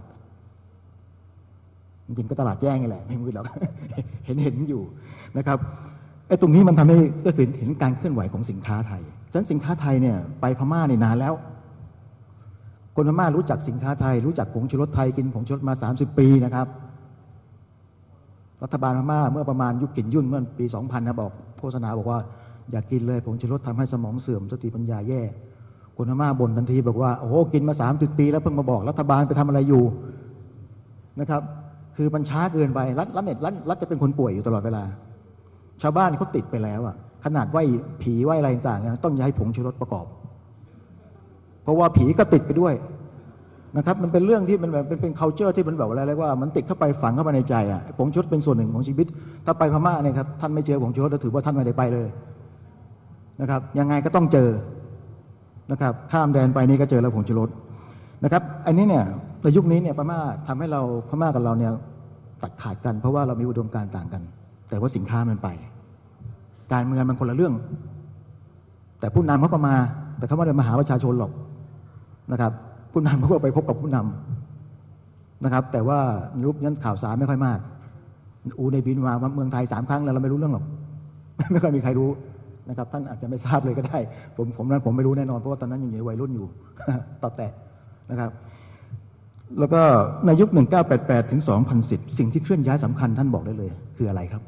จริงๆก็ตลาดแจ้งนี่แหละไม่มืดหรอก เห็นเห็นอยู่นะครับไอ้ตรงนี้มันทำให้ก็คือเห็นการเคลื่อนไหวของสินค้าไทยฉะนั้นสินค้าไทยเนี่ยไปพม่านี่นานแล้วคนพม่ารู้จักสินค้าไทยรู้จักผงชูรสไทยกินผงชูรสมาสามสิบปีนะครับรัฐบาลพม่าเมื่อประมาณยุคกินยุ่นเมื่อปีสองพันนะบอกโฆษณาบอกว่าอย่ากินเลยผงชูรสทำให้สมองเสื่อมสติปัญญาแย่คนพม่าบ่นทันทีบอกว่าโอ้โหกินมาสามสิบปีแล้วเพิ่งมาบอกรัฐบาลไปทำอะไรอยู่นะครับคือมันช้าเกินไปรัฐรัฐเนี่ยรัฐรัฐจะเป็นคนป่วยอยู่ตลอดเวลาชาวบ้านเขาติดไปแล้วอ่ะขนาดไหว้ผีไหว้อะไรต่างๆนะต้องย้ายผงชูรสประกอบเพราะว่าผีก็ติดไปด้วยนะครับมันเป็นเรื่องที่มันแบบเป็นเป็น culture ที่มันแบบอะไรเรียกว่ามันติดเข้าไปฝังเข้าไปในใจอ่ะผงชูรสเป็นส่วนหนึ่งของชีวิตถ้าไปพม่าเนี่ยครับท่านไม่เจอผงชูรสก็ถือว่าท่านไม่ได้ไปเลยนะครับยังไงก็ต้องเจอนะครับข้ามแดนไปนี่ก็เจอแล้วผงชูรสนะครับอันนี้เนี่ยในยุคนี้เนี่ยพม่าทำให้เราพม่ากับเราเนี่ยตัดขาดกันเพราะว่าเรามีอุดมการณ์ต่างกันแต่ว่าสินค้ามันไปการเมืองมันคนละเรื่องแต่ผู้นำเขาก็มาแต่เขาไม่ได้มาหาประชาชนหรอกนะครับผู้นำเขาก็ไปพบกับผู้นำนะครับแต่ว่ายุคนั้นข่าวสารไม่ค่อยมากอูในบินมาเมืองไทยสามครั้งแล้วเราไม่รู้เรื่องหรอกไม่ค่อยมีใครรู้นะครับท่านอาจจะไม่ทราบเลยก็ได้ผมผมนั้นผมไม่รู้แน่นอนเพราะว่าตอนนั้นยังอยู่วัยรุ่นอยู่ ต่อแต่นะครับแล้วก็ในยุคหนึ่งพันเก้าร้อยแปดสิบแปดถึงสองพันสิบสิ่งที่เคลื่อนย้ายสำคัญท่านบอกได้เลยคืออะไรครับ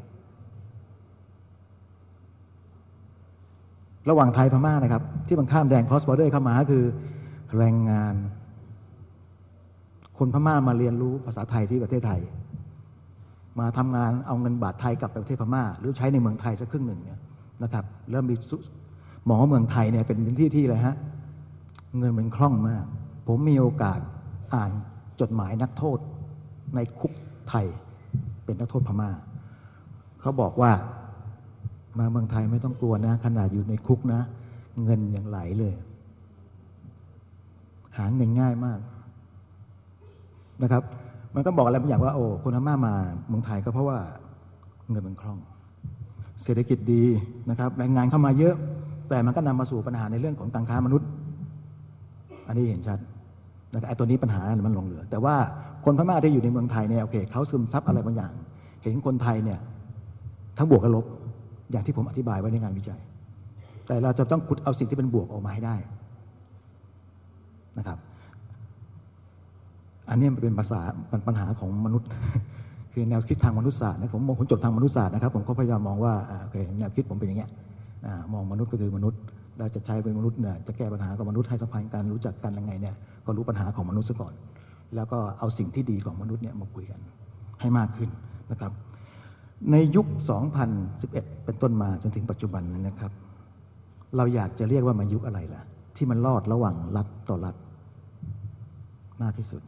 ระหว่างไทยพม่านะครับที่มันข้ามแดน cross border เข้ามาคือแรงงานคนพม่ามาเรียนรู้ภาษาไทยที่ประเทศไทยมาทำงานเอาเงินบาทไทยกลับไปประเทศพม่าหรือใช้ในเมืองไทยสักครึ่งหนึ่งเนี่ยนะครับเริ่มมีมองว่าเมืองไทยเนี่ยเป็นที่ที่อะไรฮะเงินมันคล่องมากผมมีโอกาสอ่านจดหมายนักโทษในคุกไทยเป็นนักโทษพม่าเขาบอกว่ามาเมืองไทยไม่ต้องกลัวนะขนาดอยู่ในคุกนะเงินยังไหลเลยหาเงินง่ายมากนะครับมันก็บอกอะไรบางอย่างว่าโอ้คนพม่ามาเมืองไทยก็เพราะว่าเงินมันคล่องเศรษฐกิจดีนะครับแรงงานเข้ามาเยอะแต่มันก็นำมาสู่ปัญหาในเรื่องของการค้ามนุษย์อันนี้เห็นชัดนะครับไอ้ตัวนี้ปัญหามันหลงเหลือแต่ว่าคนพม่าที่อยู่ในเมืองไทยเนี่ยโอเคเขาซึมซับอะไรบางอย่างเห็นคนไทยเนี่ยทั้งบวกกับลบอย่างที่ผมอธิบายไว้ในงานวิจัยแต่เราจะต้องขุดเอาสิ่งที่เป็นบวกออกมาให้ได้นะครับอันนี้มันเป็นภาษาปัญหาของมนุษย์ คือแนวคิดทางมนุษยศาสตร์นะผมมองผมจบทางมนุษยศาสตร์นะครับผมก็พยายามมองว่าโอเคแนวคิดผมเป็นอย่างเงี้ยมองมนุษย์ก็คือมนุษย์เราจะใช้เป็นมนุษย์เนี่ยจะแก้ปัญหากับมนุษย์ให้สัมพันธ์กันรู้จักกันยังไงเนี่ยก็รู้ปัญหาของมนุษย์ซะก่อนแล้วก็เอาสิ่งที่ดีของมนุษย์เนี่ยมาคุยกันให้มากขึ้นนะครับในยุคสองพันสิบเอ็ดเป็นต้นมาจนถึงปัจจุบันนี้นะครับเราอยากจะเรียกว่ามันยุคอะไรล่ะที่มันรอดระหว่างรัฐต่อรัฐมากที่สุด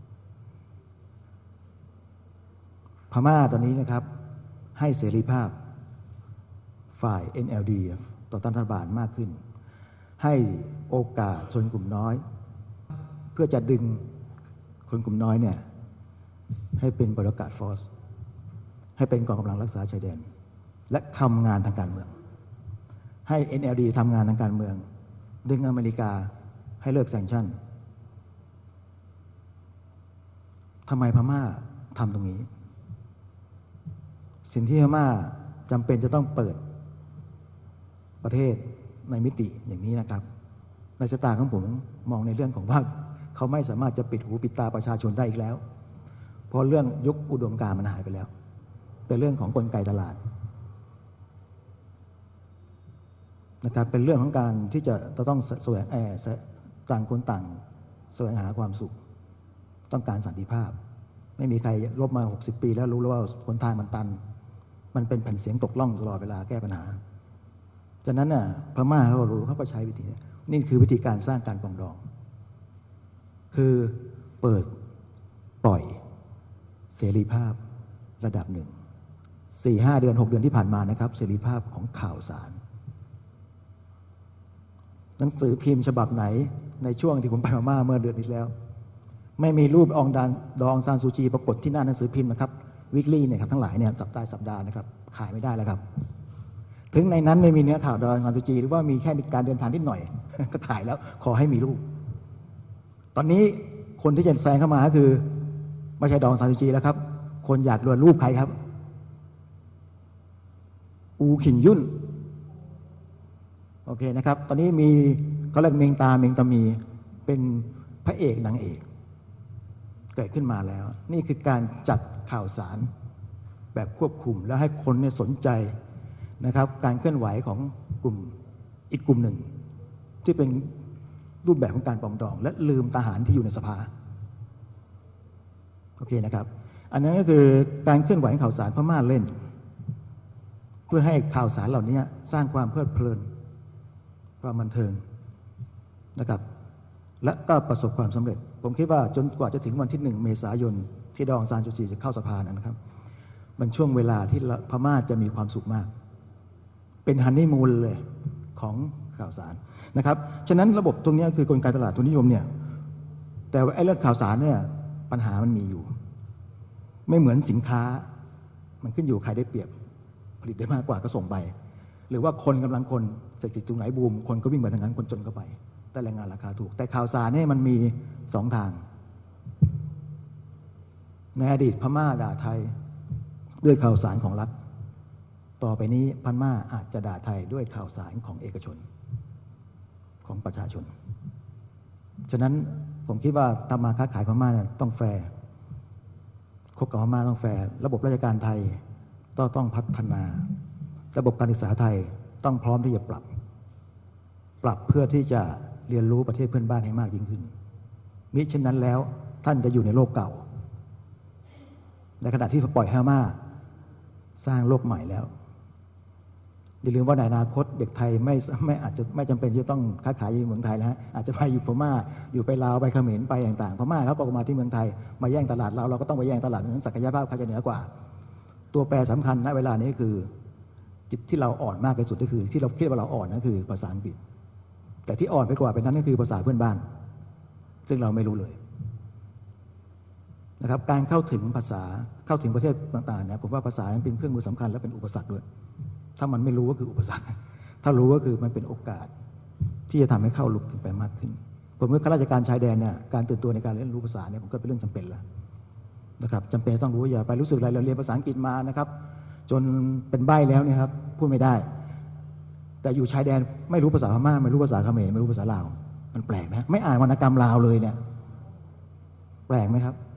พม่าตอนนี้นะครับให้เสรีภาพฝ่าย เอ็น แอล ดี ต่อต้านรัฐบาลมากขึ้นให้โอกาสชนกลุ่มน้อยเพื่อจะดึงคนกลุ่มน้อยเนี่ยให้เป็นบริการฟอร์สให้เป็นกองกำลังรักษาชายแดนและทำงานทางการเมืองให้ เอ็น แอล ดี ทำงานทางการเมืองดึงอเมริกาให้เลิกแซงชั่นทำไมพม่าทำตรงนี้สิ่งที่พม่าจำเป็นจะต้องเปิดประเทศในมิติอย่างนี้นะครับในสายตาของผมมองในเรื่องของว่าเขาไม่สามารถจะปิดหูปิดตาประชาชนได้อีกแล้วเพราะเรื่องยุคอุดมการณ์มันหายไปแล้วเป็นเรื่องของกลไกตลาดนะครับเป็นเรื่องของการที่จะต้องแสวงแอร์ต่างคนต่างแสวงหาความสุขต้องการสันติภาพไม่มีใครลบมาหกสิบปีแล้วรู้แล้วว่าคนทางมันตันมันเป็นแผ่นเสียงตกล่องตลอดเวลาแก้ปัญหาฉะนั้นน่ะพม่าเขารู้เขาก็ใช้วิธีนี้นี่คือวิธีการสร้างการปรองดองคือเปิดปล่อยเสรีภาพระดับหนึ่งสี่ห้าเดือนหกเดือนที่ผ่านมานะครับเสรีภาพของข่าวสารหนังสือพิมพ์ฉบับไหนในช่วงที่ผมไปพม่าเมื่อเดือนที่แล้วไม่มีรูปองดานดองซานซูจีปรากฏที่หน้าหนังสือพิมพ์นะครับวิกลี่เนี่ยครับทั้งหลายเนี่ยสัปดาห์สัปดาห์นะครับขายไม่ได้แล้วครับถึงในนั้นไม่มีเนื้อข่าวดองซานซูจีหรือว่ามีแค่การเดินทางนิดหน่อย ก็ขายแล้วขอให้มีรูปตอนนี้คนที่จะแซงเข้ามาก็คือไม่ใช่ดองซานซูจีแล้วครับคนอยากรวยรูปใครครับอูขินยุ่นโอเคนะครับตอนนี้มีเขาเรียกเมงตาเมงตามีเป็นพระเอกนางเอกเกิดขึ้นมาแล้วนี่คือการจัดข่าวสารแบบควบคุมแล้วให้คนเนี่ยสนใจนะครับการเคลื่อนไหวของกลุ่มอีกกลุ่มหนึ่งที่เป็นรูปแบบของการปรองดองและลืมทหารที่อยู่ในสภาโอเคนะครับอันนั้นก็คือการเคลื่อนไหวข่าวสารพม่าเล่นเพื่อให้ข่าวสารเหล่านี้สร้างความเพลิดเพลินความบันเทิงนะครับและก็ประสบความสำเร็จผมคิดว่าจนกว่าจะถึงวันที่หนึ่งเมษายนที่ดองซานซูจีจะเข้าสภานะครับมันช่วงเวลาที่พม่าจะมีความสุขมากเป็นฮันนีมูนเลยของข่าวสารนะครับฉะนั้นระบบตรงนี้คือกลไกตลาดทุนนิยมเนี่ยแต่ไอ้เรื่องข่าวสารเนี่ยปัญหามันมีอยู่ไม่เหมือนสินค้ามันขึ้นอยู่ใครได้เปรียบลิตได้มากกว่าก็ส่งไปหรือว่าคนกำลังคนเศรษฐกิจตรงไหนบูมคนก็วิ่งไปทางนั้นคนจนก็ไปแต่แรงงานราคาถูกแต่ข่าวสารเนี่ยมันมีสองทางในอดีตพม่าด่าไทยด้วยข่าวสารของรัฐต่อไปนี้พม่าอาจจะด่าไทยด้วยข่าวสารของเอกชนของประชาชนฉะนั้นผมคิดว่าทำมาค้าขายพม่าเนี่ยต้องแฟร์คบกับพม่าต้องแฟร์ระบบราชการไทยต้องต้องพัฒนาระบบการศึกษาไทยต้องพร้อมที่จะปรับปรับเพื่อที่จะเรียนรู้ประเทศเพื่อนบ้านให้มากยิ่งขึ้นมิฉะนั้นแล้วท่านจะอยู่ในโลกเก่าในขณะที่ปล่อยให้พม่าสร้างโลกใหม่แล้วอย่าลืมว่าในอนาคตเด็กไทยไม่ไม่อาจจะไม่จำเป็นที่จะต้องค้าขายอยู่เมืองไทยแล้วอาจจะไปอยู่พม่าอยู่ไปลาวไปเขมรไปต่างๆพม่าเขาก็มาที่เมืองไทยมาแย่งตลาดเราเราก็ต้องไปแย่งตลาดนั้นศักยภาพใครจะเหนือกว่าตัวแปรสำคัญณเวลานี้คือจิตที่เราอ่อนมากที่สุดก็คือที่เราคิดว่าเราอ่อนนั่นคือภาษาอังกฤษแต่ที่อ่อนไปกว่าเป็นนั้นก็คือภาษาเพื่อนบ้านซึ่งเราไม่รู้เลยนะครับการเข้าถึงภาษาเข้าถึงประเทศต่างๆเนี่ยผมว่าภาษาเป็นเครื่องมือสำคัญและเป็นอุปสรรคด้วยถ้ามันไม่รู้ก็คืออุปสรรคถ้ารู้ก็คือมันเป็นโอกาสที่จะทำให้เข้าลึกไปมากขึ้นผมว่าข้าราชการชายแดนเนี่ยการตื่นตัวในการเรียนรู้ภาษาเนี่ยผมก็เป็นเรื่องจำเป็นแล้วนะครับจำเป็นต้องรู้อย่าไปรู้สึกอะไรเราเรียนภาษาอังกฤษมานะครับจนเป็นใบ้แล้วเนี่ยครับพูดไม่ได้แต่อยู่ชายแดนไม่รู้ภาษาพม่าไม่รู้ภาษาเขมรไม่รู้ภาษาลาวมันแปลกนะไม่อ่านวรรณกรรมลาวเลยเนี่ยแปลกไหมครับ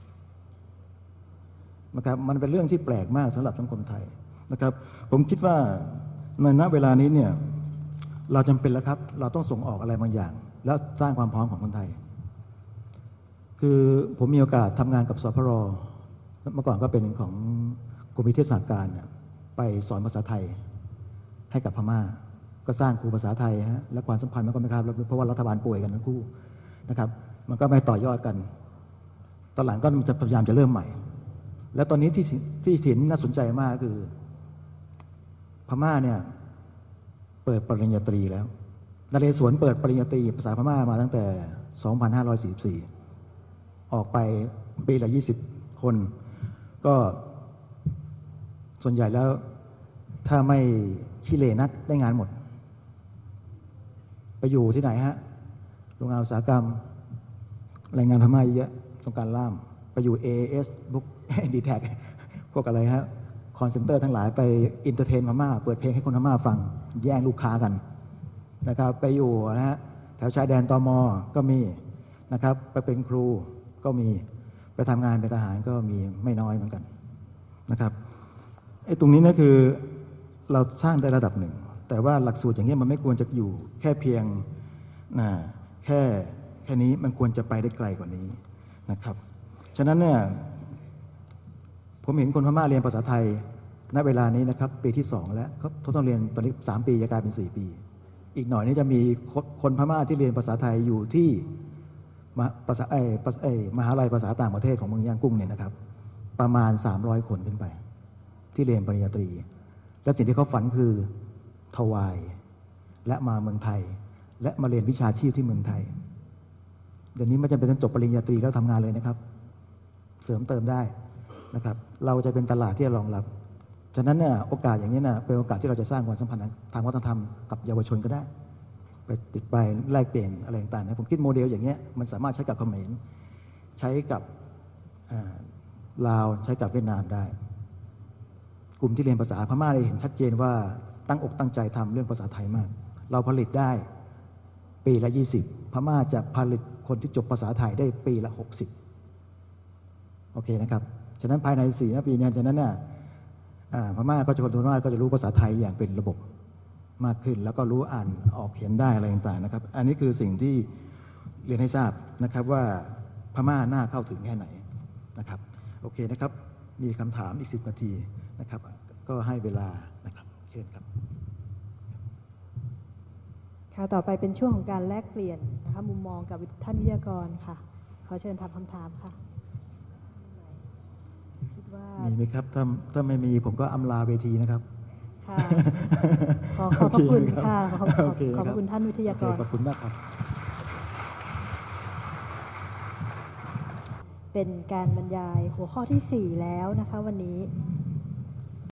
นะครับมันเป็นเรื่องที่แปลกมากสำหรับสังคมไทยนะครับผมคิดว่าในณเวลานี้เนี่ยเราจำเป็นแล้วครับเราต้องส่งออกอะไรบางอย่างแล้วสร้างความพร้อมของคนไทยคือผมมีโอกาสทำงานกับสพรเมื่อก่อนก็เป็นของกรมวิทยาศาสตร์การเนี่ยไปสอนภาษาไทยให้กับพม่าก็สร้างครูภาษาไทยฮะและความสัมพันธ์มันก็ไม่คาดเพราะว่ารัฐบาลป่วยกันทั้งคู่นะครับมันก็ไม่ต่อยอดกันตอนหลังก็จะพยายามจะเริ่มใหม่และตอนนี้ที่ที่เห็นน่าสนใจมากคือพม่าเนี่ยเปิดปริญญาตรีแล้วนเรศวรเปิดปริญญาตรีภาษาพม่ามาตั้งแต่สองพันห้าร้อยสี่สิบสี่ออกไปปีละยี่สิบคนก็ส่วนใหญ่แล้วถ้าไม่ขี้เหร่นักได้งานหมดไปอยู่ที่ไหนฮะโรงงานอุตสาหกรรมแรงงานพม่าเยอะต้องการล่ามไปอยู่ เอ เอส บุ๊ก ดี แท็ก พวกอะไรฮะคอนเซ็นเตอร์ทั้งหลายไปอินเตอร์เทนพม่าเปิดเพลงให้คนพม่าฟังแย่งลูกค้ากันนะครับไปอยู่นะฮะแถวชายแดนตม.ก็มีนะครับไปเป็นครูก็มีไปทำงานเป็นทหารก็มีไม่น้อยเหมือนกันนะครับไอ้ตรงนี้นะคือเราสร้างได้ระดับหนึ่งแต่ว่าหลักสูตรอย่างนี้มันไม่ควรจะอยู่แค่เพียงนะแค่แค่นี้มันควรจะไปได้ไกลกว่านี้นะครับฉะนั้นเนี่ยผมเห็นคนพม่าเรียนภาษาไทยณเวลานี้นะครับปีที่สองแล้วเขาต้องเรียนตอนนี้สามปีจะกลายเป็นสี่ปีอีกหน่อยนี้จะมีคนพม่าที่เรียนภาษาไทยอยู่ที่ภาษาไอ้ไอ้มหาลัยภาษาต่างประเทศของเมืองย่างกุ้งเนี่ยนะครับประมาณสามร้อยคนขึ้นไปที่เรียนปริญญาตรีและสิ่งที่เขาฝันคือถวายและมาเมืองไทยและมาเรียนวิชาชีพที่เมืองไทยเดี๋ยวนี้ไม่จำเป็นต้องจบปริญญาตรีแล้วทำงานเลยนะครับเสริมเติมได้นะครับเราจะเป็นตลาดที่รองรับฉะนั้นเนี่ยโอกาสอย่างนี้นะเป็นโอกาสที่เราจะสร้างความสัมพันธ์ทางวัฒนธรรมกับเยาวชนก็ได้ไปติดไปแลกเปลี่ยนอะไรต่างๆนะผมคิดโมเดลอย่างเงี้ยมันสามารถใช้กับเขมรใช้กับลาวใช้กับเวียดนามได้กลุ่มที่เรียนภาษาพม่าได้เห็นชัดเจนว่าตั้งอกตั้งใจทำเรื่องภาษาไทยมากเราผลิตได้ปีละยี่สิบพม่าจะผลิตคนที่จบภาษาไทยได้ปีละหกสิบโอเคนะครับฉะนั้นภายในสี่ปีนี้ฉะนั้นน่ะพม่าก็จะคนพม่าก็จะรู้ภาษาไทยอย่างเป็นระบบมากขึ้นแล้วก็รู้อ่านออกเขียนได้อะไรต่างๆนะครับอันนี้คือสิ่งที่เรียนให้ทราบนะครับว่าพม่าน่าเข้าถึงแค่ไหนนะครับโอเคนะครับมีคำถามอีกสิบนาทีนะครับก็ให้เวลานะครับเชิญครับค่ะต่อไปเป็นช่วงของการแลกเปลี่ยนนะคะมุมมองกับท่านวิทยากรค่ะขอเชิญถามคำถามค่ะมีไหมครับถ้าถ้าไม่มีผมก็อำลาเวทีนะครับค่ะขอขอบคุณค่ะขอบขอบคุณท่านวิทยากรขอบคุณมากครับเป็นการบรรยายหัวข้อที่สี่แล้วนะคะวันนี้